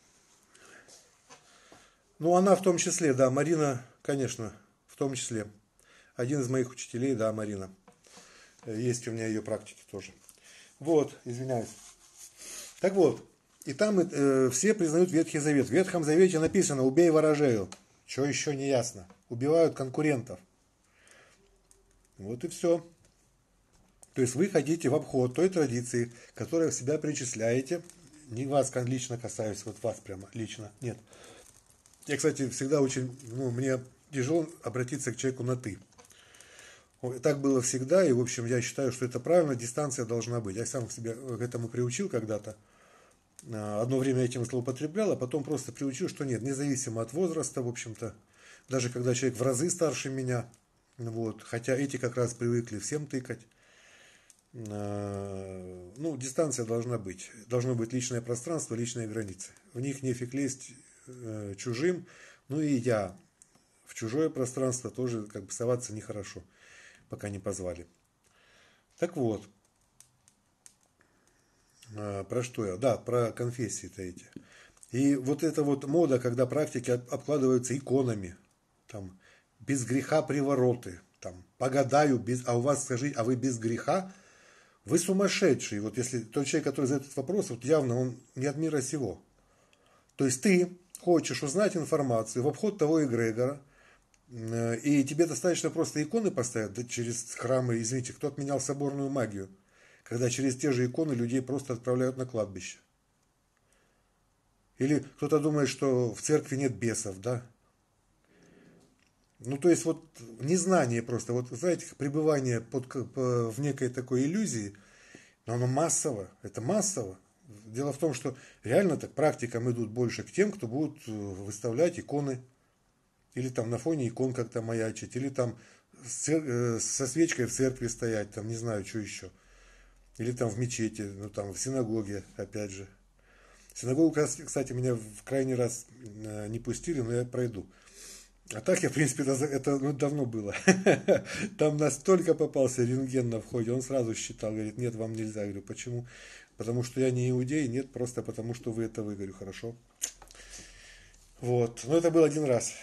ну, она в том числе, да, Марина, конечно, в том числе. Один из моих учителей, да, Марина. Есть у меня ее практики тоже. Вот, извиняюсь. Так вот, и там все признают Ветхий Завет. В Ветхом Завете написано «убей ворожею». Что еще не ясно? Убивают конкурентов. Вот и все. То есть вы хотите в обход той традиции, которую в себя причисляете. Не вас лично касаюсь, вот вас прямо лично. Нет. Я, кстати, всегда очень, ну, мне тяжело обратиться к человеку на «ты». Так было всегда, и, в общем, я считаю, что это правильно, дистанция должна быть. Я сам себя к этому приучил когда-то. Одно время этим злоупотреблял, а потом просто приучил, что нет, независимо от возраста, в общем-то, даже когда человек в разы старше меня, вот, хотя эти как раз привыкли всем тыкать, ну, дистанция должна быть. Должно быть личное пространство, личные границы. В них нефиг лезть чужим, ну и я в чужое пространство тоже как бы соваться нехорошо, пока не позвали. Так вот, про что я? Да, про конфессии-то эти. И вот эта вот мода, когда практики обкладываются иконами, там, без греха привороты, там, погадаю, без, а у вас, скажите, а вы без греха? Вы сумасшедший. Вот если тот человек, который задает этот вопрос, вот явно он не от мира сего. То есть ты хочешь узнать информацию в обход того эгрегора, и тебе достаточно просто иконы поставить, да, через храмы, извините, кто отменял соборную магию, когда через те же иконы людей просто отправляют на кладбище. Или кто-то думает, что в церкви нет бесов, да? Ну, то есть, вот незнание просто, вот, знаете, пребывание в некой такой иллюзии, но оно массово, это массово. Дело в том, что реально так практикам идут больше к тем, кто будут выставлять иконы, или там на фоне икон как-то маячить, или там со свечкой в церкви стоять, там не знаю, что еще. Или там в мечети, ну там в синагоге, опять же. Синагогу, кстати, меня в крайний раз не пустили, но я пройду. А так я, в принципе, это ну, давно было. Там настолько попался рентген на входе, он сразу считал, говорит, нет, вам нельзя. Я говорю, почему? Потому что я не иудей, нет, просто потому что вы это вы. Говорю, хорошо. Вот, но это был один раз.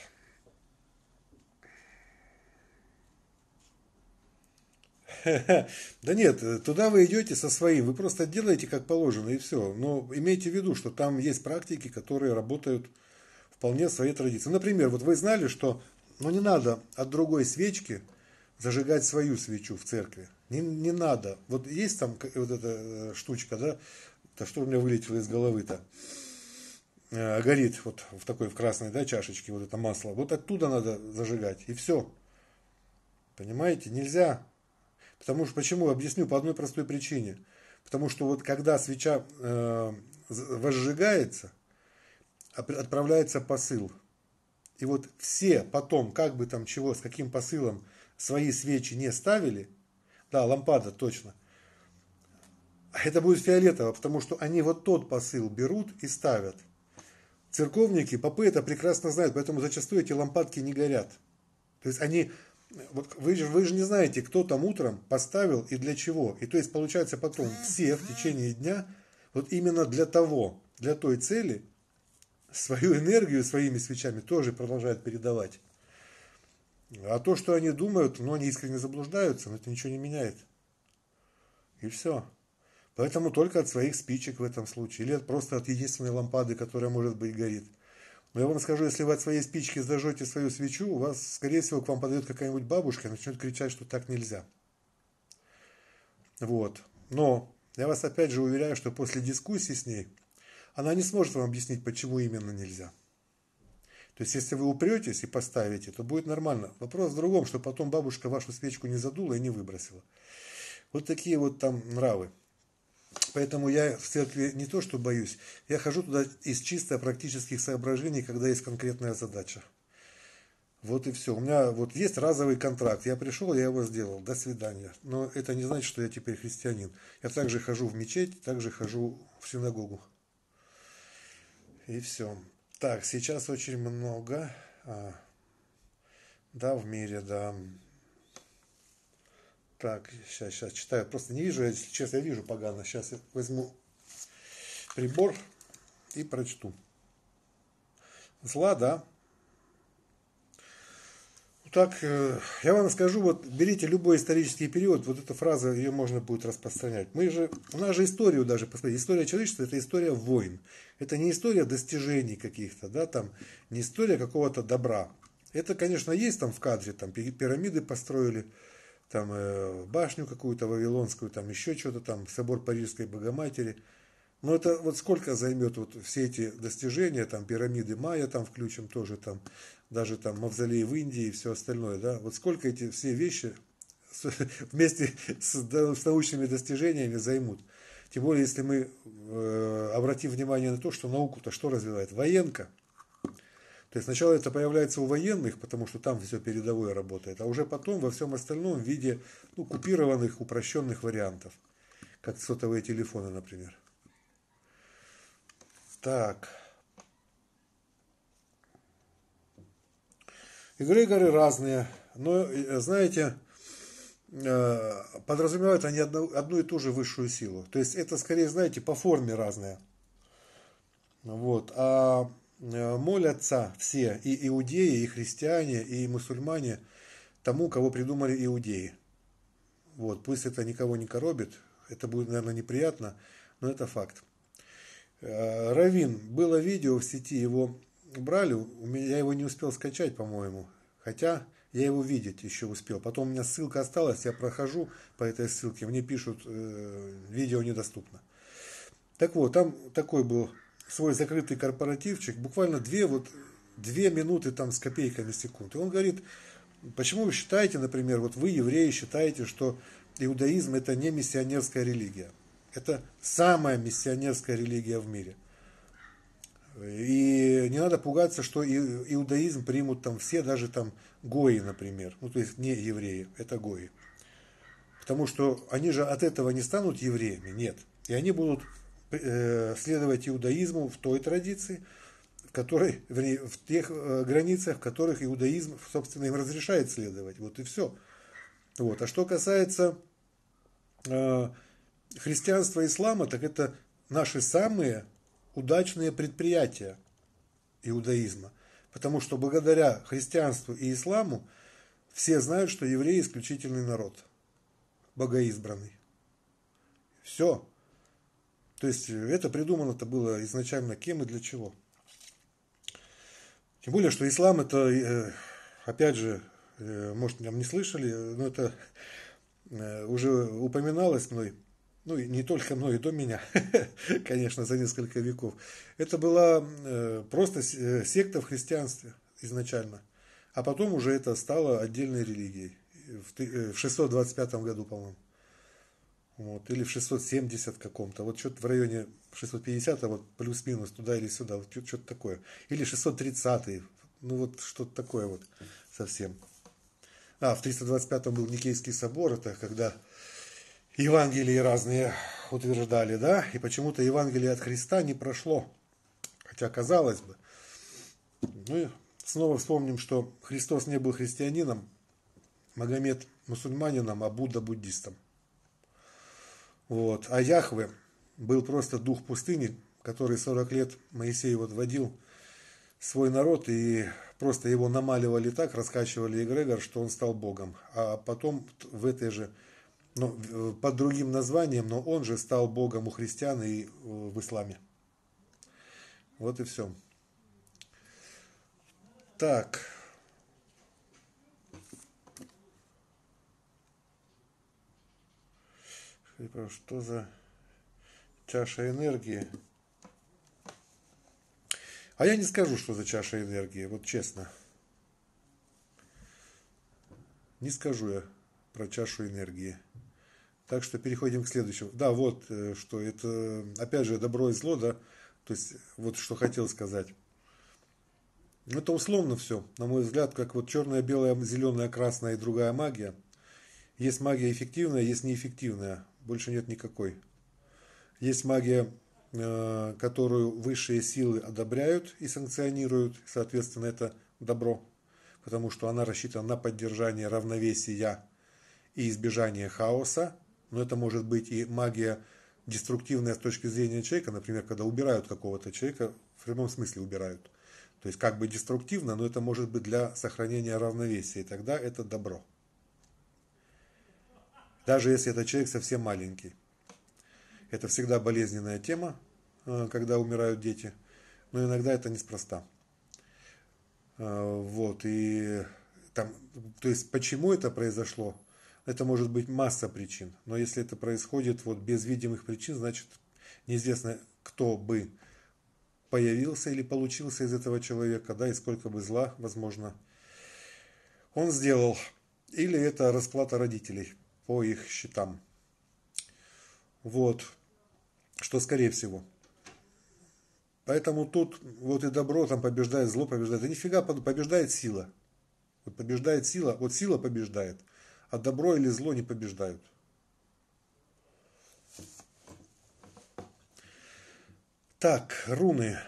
Да нет, туда вы идете со своим, вы просто делаете как положено и все. Но имейте в виду, что там есть практики, которые работают вполне в своей традиции. Например, вот вы знали, что ну, не надо от другой свечки зажигать свою свечу в церкви. Не надо. Вот есть там вот эта штучка, да, то что у меня вылетело из головы-то. Горит вот в такой в красной, да, чашечке вот это масло. Вот оттуда надо зажигать и все. Понимаете? Нельзя. Потому что почему? Объясню по одной простой причине. Потому что вот когда свеча возжигается, отправляется посыл. И вот все потом, как бы там чего, с каким посылом свои свечи не ставили, да, лампада точно, это будет фиолетово, потому что они вот тот посыл берут и ставят. Церковники, попы это прекрасно знают, поэтому зачастую эти лампадки не горят. То есть они, вот вы же не знаете, кто там утром поставил и для чего. И то есть получается потом все в течение дня вот именно для того, для той цели свою энергию своими свечами тоже продолжают передавать. А то, что они думают, но они искренне заблуждаются, но это ничего не меняет. И все. Поэтому только от своих спичек в этом случае. Или просто от единственной лампады, которая, может быть, горит. Но я вам скажу, если вы от своей спички зажжете свою свечу, у вас, скорее всего, к вам подойдет какая-нибудь бабушка и начнет кричать, что так нельзя. Вот. Но я вас опять же уверяю, что после дискуссии с ней она не сможет вам объяснить, почему именно нельзя. То есть, если вы упретесь и поставите, то будет нормально. Вопрос в другом, что потом бабушка вашу свечку не задула и не выбросила. Вот такие вот там нравы. Поэтому я в церкви не то что боюсь, я хожу туда из чисто практических соображений, когда есть конкретная задача. Вот и все. У меня вот есть разовый контракт. Я пришел, я его сделал. До свидания. Но это не значит, что я теперь христианин. Я также хожу в мечеть, также хожу в синагогу. И все. Так, сейчас очень много. Да, в мире, да. Так, сейчас читаю. Просто не вижу, если честно, я вижу погано. Сейчас я возьму прибор и прочту. Зла, да. Так, я вам скажу, вот берите любой исторический период, вот эта фраза, ее можно будет распространять. У нас же историю даже, посмотрите, история человечества – это история войн. Это не история достижений каких-то, да, там, не история какого-то добра. Это, конечно, есть там в кадре, там пирамиды построили, там башню какую-то вавилонскую, там еще что-то, там собор Парижской Богоматери. Но это вот сколько займет вот все эти достижения, там пирамиды Майя там включим тоже, там даже там мавзолей в Индии и все остальное, да, вот сколько эти все вещи вместе с научными достижениями займут. Тем более, если мы обратим внимание на то, что науку-то что развивает? Военка. То есть сначала это появляется у военных, потому что там все передовое работает, а уже потом во всем остальном в виде купированных, упрощенных вариантов, как сотовые телефоны, например. Так. Эгрегоры разные, но, знаете, подразумевают они одну и ту же высшую силу. То есть это скорее, знаете, по форме разные. Вот. А молятся все, и иудеи, и христиане, и мусульмане, тому, кого придумали иудеи. Вот. Пусть это никого не коробит, это будет, наверное, неприятно, но это факт. Равин, было видео в сети, его брали, я его не успел скачать, по-моему, хотя я его видеть еще успел. Потом у меня ссылка осталась, я прохожу по этой ссылке, мне пишут, видео недоступно. Так вот, там такой был свой закрытый корпоративчик, буквально 2 минуты там с копейками секунд. И он говорит, почему вы считаете, например, вот вы, евреи, считаете, что иудаизм это не миссионерская религия? Это самая миссионерская религия в мире. И не надо пугаться, что иудаизм примут там все, даже там гои, например. Ну, то есть не евреи, это гои. Потому что они же от этого не станут евреями, нет. И они будут следовать иудаизму в той традиции, в которой, вернее, в тех границах, в которых иудаизм, собственно, им разрешает следовать. Вот и все. Вот. А что касается христианства и ислама, так это наши самые удачные предприятия иудаизма. Потому что благодаря христианству и исламу все знают, что евреи исключительный народ, богоизбранный. Все. То есть это придумано-то было изначально кем и для чего. Тем более, что ислам это, опять же, может, там не слышали, но это уже упоминалось мной, ну и не только мной, и до меня, конечно, за несколько веков. Это была просто секта в христианстве изначально. А потом уже это стало отдельной религией. В 625 году, по-моему. Вот, или в 670 каком-то. Вот что-то в районе 650, вот плюс-минус туда или сюда. Вот что-то такое. Или 630. Ну вот что-то такое вот совсем. В 325 был Никейский собор. Это когда Евангелии разные утверждали, да, и почему-то Евангелие от Христа не прошло. Хотя, казалось бы. Ну и снова вспомним, что Христос не был христианином, Магомед мусульманином, а Будда буддистом. Вот. А Яхве был просто дух пустыни, который 40 лет Моисей вот водил свой народ, и просто его намаливали так, раскачивали эгрегор, что он стал Богом. А потом в этой же, под другим названием, но он же стал Богом у христиан и в исламе. Вот и все. Так. Что за чаша энергии? А я не скажу, что за чаша энергии, вот честно. Не скажу я про чашу энергии. Так что переходим к следующему. Да, вот что это, опять же, добро и зло, да. То есть, вот что хотел сказать. Это условно все, на мой взгляд, как вот черная, белая, зеленая, красная и другая магия. Есть магия эффективная, есть неэффективная. Больше нет никакой. Есть магия, которую высшие силы одобряют и санкционируют. Соответственно, это добро. Потому что она рассчитана на поддержание равновесия и избежание хаоса. Но это может быть и магия деструктивная с точки зрения человека. Например, когда убирают какого-то человека, в прямом смысле убирают. То есть как бы деструктивно, но это может быть для сохранения равновесия. И тогда это добро. Даже если этот человек совсем маленький. Это всегда болезненная тема, когда умирают дети. Но иногда это неспроста. Вот. И там, то есть почему это произошло? Это может быть масса причин. Но если это происходит вот без видимых причин, значит неизвестно, кто бы появился или получился из этого человека, да, и сколько бы зла, возможно, он сделал. Или это расплата родителей по их счетам. Вот, что скорее всего. Поэтому тут вот и добро там побеждает, зло побеждает. Да нифига, побеждает сила. Вот побеждает сила, вот сила побеждает, а добро или зло не побеждают. Так, руны.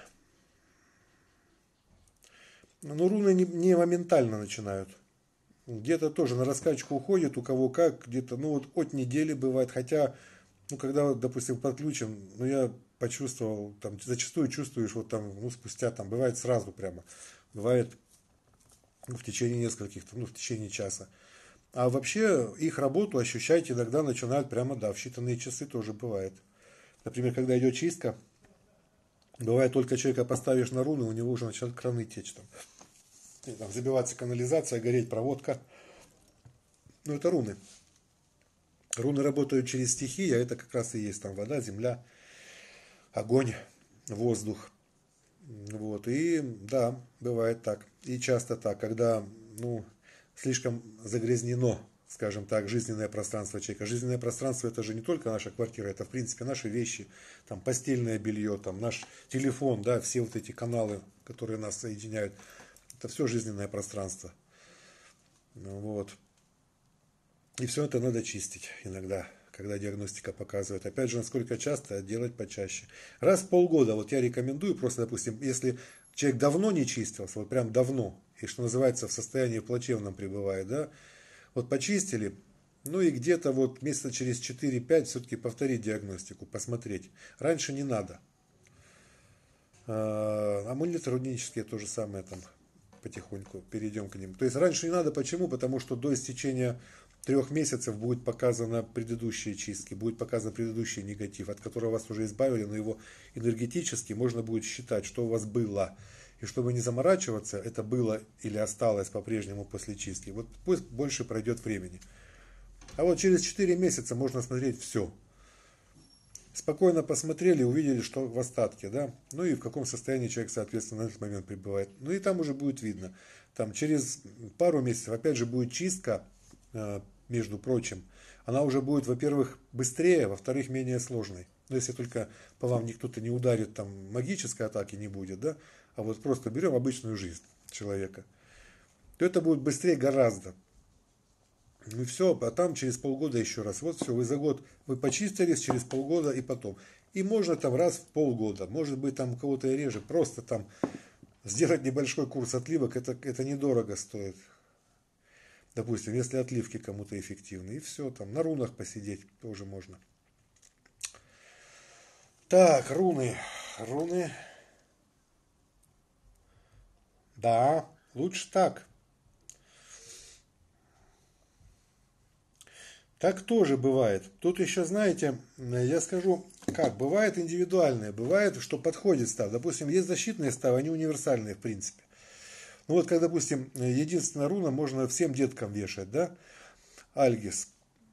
Ну, руны не моментально начинают. Где-то тоже на раскачку уходит, у кого как, где-то, ну вот от недели бывает. Хотя, ну когда, допустим, подключен, ну я почувствовал, там зачастую чувствуешь, вот там, ну спустя, там бывает сразу прямо, бывает ну, в течение нескольких, ну в течение часа. А вообще их работу ощущать иногда начинают прямо, да, в считанные часы тоже бывает. Например, когда идет чистка, бывает только человека поставишь на руны, у него уже начинают краны течь там. И, там забиваться канализация, гореть проводка. Ну это руны. Руны работают через стихии, а это как раз и есть там вода, земля, огонь, воздух. Вот. И да, бывает так. И часто так, когда ну, слишком загрязнено, скажем так, жизненное пространство человека. Жизненное пространство это же не только наша квартира, это в принципе наши вещи, там постельное белье, там наш телефон, да, все вот эти каналы, которые нас соединяют. Это все жизненное пространство. Вот. И все это надо чистить иногда, когда диагностика показывает. Опять же, насколько часто, делать почаще. Раз в полгода, вот я рекомендую, просто, допустим, если человек давно не чистился, вот прям давно, и что называется, в состоянии плачевном пребывает, да, вот почистили, ну и где-то вот месяца через 4-5 все-таки повторить диагностику, посмотреть. Раньше не надо. Амулеты рунические то же самое там потихоньку перейдем к ним. То есть раньше не надо, почему? Потому что до истечения 3 месяцев будет показано предыдущие чистки, будет показан предыдущий негатив, от которого вас уже избавили, но его энергетически можно будет считать, что у вас было. И чтобы не заморачиваться, это было или осталось по-прежнему после чистки. Вот пусть больше пройдет времени. А вот через 4 месяца можно смотреть все. Спокойно посмотрели, увидели, что в остатке, да, ну и в каком состоянии человек, соответственно, на этот момент пребывает. Ну и там уже будет видно. Там через пару месяцев, опять же, будет чистка, между прочим. Она уже будет, во-первых, быстрее, во-вторых, менее сложной. Но если только по вам кто-то не ударит, там магической атаки не будет, да, а вот просто берем обычную жизнь человека, то это будет быстрее гораздо. Ну и все, а там через полгода еще раз. Вот все, вы за год вы почистились, через полгода и потом. И можно там раз в полгода, может быть там у кого-то и реже, просто там сделать небольшой курс отливок, это недорого стоит. Допустим, если отливки кому-то эффективны. И все, там на рунах посидеть тоже можно. Так, руны. Руны. Да, лучше так. Так тоже бывает. Тут еще, знаете, я скажу, как, бывает индивидуальное, бывает, что подходит став. Допустим, есть защитные ставы, они универсальные в принципе. Ну вот, как, допустим, единственная руна можно всем деткам вешать, да? Альгис.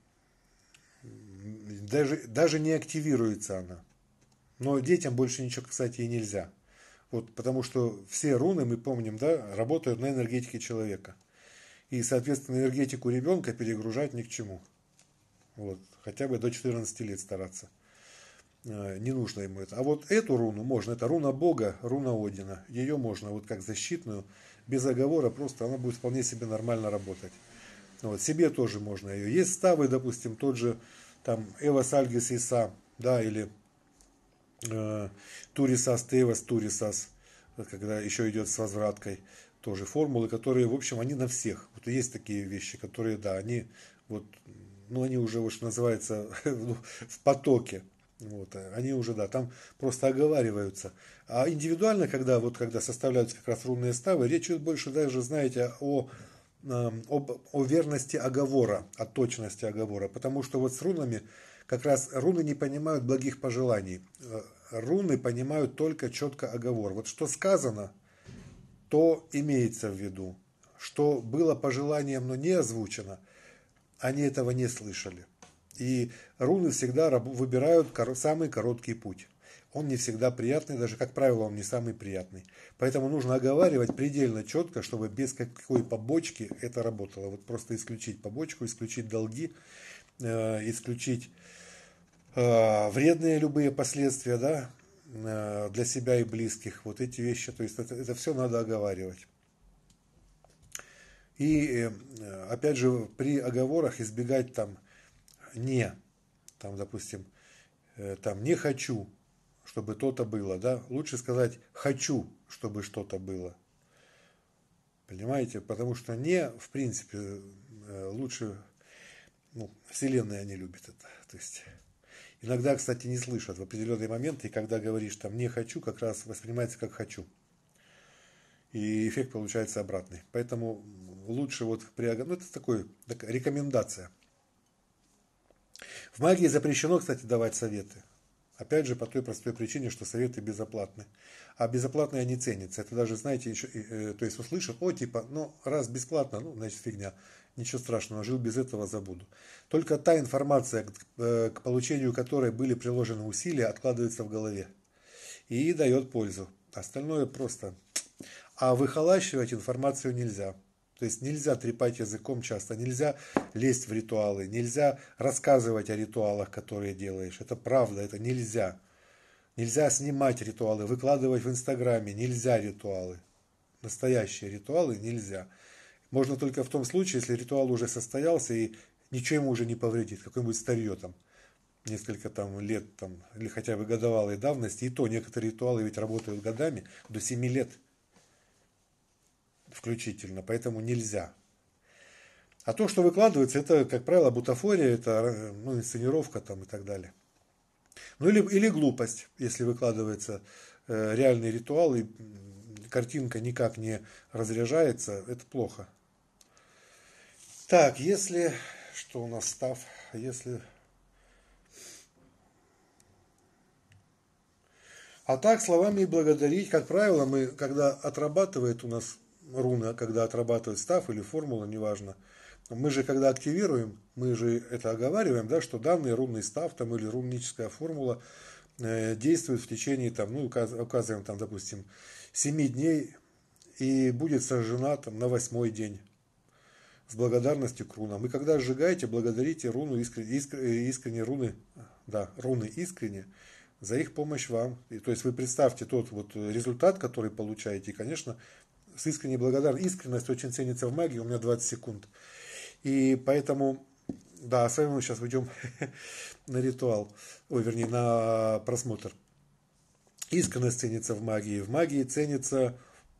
Даже не активируется она. Но детям больше ничего, кстати, и нельзя. Вот, потому что все руны, мы помним, да, работают на энергетике человека. И, соответственно, энергетику ребенка перегружать ни к чему. Вот, хотя бы до 14 лет стараться. Не нужно ему это. А вот эту руну можно, это руна Бога, руна Одина. Ее можно вот как защитную, без оговора, просто она будет вполне себе нормально работать. Вот, себе тоже можно ее. Есть ставы, допустим, тот же там Эвас Альгис Иса, да, или Турисас Тевас Турисас, когда еще идет с возвраткой, тоже формулы, которые, в общем, они на всех. Вот есть такие вещи, которые, да, они вот, ну, они уже, вот, что называется, в потоке. Вот, они уже, да, там просто оговариваются. А индивидуально, когда, вот, когда составляются как раз рунные ставы, речь идет больше даже, знаете, о верности оговора, о точности оговора. Потому что вот с рунами, как раз руны не понимают благих пожеланий. Руны понимают только четко оговор. Вот что сказано, то имеется в виду. Что было пожеланием, но не озвучено, они этого не слышали. И руны всегда выбирают самый короткий путь. Он не всегда приятный, даже, как правило, он не самый приятный. Поэтому нужно оговаривать предельно четко, чтобы без какой побочки это работало. Вот просто исключить побочку, исключить долги, исключить вредные любые последствия, да, для себя и близких. Вот эти вещи, то есть это все надо оговаривать. И опять же, при оговорах избегать там не, там, допустим, там не хочу, чтобы то-то было, да, лучше сказать хочу, чтобы что-то было. Понимаете? Потому что не, в принципе, лучше, ну, Вселенная не любит это. То есть иногда, кстати, не слышат в определенные моменты, и когда говоришь там не хочу, как раз воспринимается как хочу. И эффект получается обратный. Поэтому лучше вот при... Ну, это такая рекомендация. В магии запрещено, кстати, давать советы. Опять же, по той простой причине, что советы безоплатны. А безоплатные не ценятся. Это даже, знаете, еще, то есть услышат, о, типа, ну, раз бесплатно, ну, значит, фигня. Ничего страшного, жил без этого, забуду. Только та информация, к получению которой были приложены усилия, откладывается в голове. И дает пользу. Остальное просто. А выхолащивать информацию нельзя. То есть нельзя трепать языком часто, нельзя лезть в ритуалы, нельзя рассказывать о ритуалах, которые делаешь. Это правда, это нельзя. Нельзя снимать ритуалы, выкладывать в Инстаграме, нельзя ритуалы. Настоящие ритуалы нельзя. Можно только в том случае, если ритуал уже состоялся и ничего ему уже не повредит, какое-нибудь старье там, несколько там лет там, или хотя бы годовалой давности. И то некоторые ритуалы ведь работают годами, до 7 лет включительно, поэтому нельзя. А то, что выкладывается, это, как правило, бутафория, это, ну, инсценировка там и так далее. Ну или глупость, если выкладывается реальный ритуал и картинка никак не разряжается, это плохо. Так, если, что у нас став, если... А так, словами благодарить, как правило, мы, когда отрабатывает у нас руна, когда отрабатывает став или формула, неважно, мы же, когда активируем, мы же это оговариваем, да, что данный рунный став там, или руническая формула действует в течение, там, ну, указываем, там, допустим, 7 дней и будет сожжена там, на 8-й день с благодарностью к рунам. И когда сжигаете, благодарите руну искренне руны, да, руны искренне, за их помощь вам. И, то есть вы представьте тот вот результат, который получаете, и, конечно, с искренней благодарностью. Искренность очень ценится в магии, у меня 20 секунд. И поэтому, да, с вами мы сейчас уйдем на ритуал, ой, вернее, на просмотр. Искренность ценится в магии. В магии ценится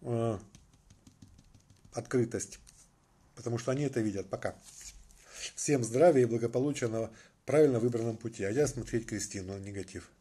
открытость, потому что они это видят. Пока. Всем здравия и благополучия на правильно выбранном пути. А я смотреть Кристину, негатив.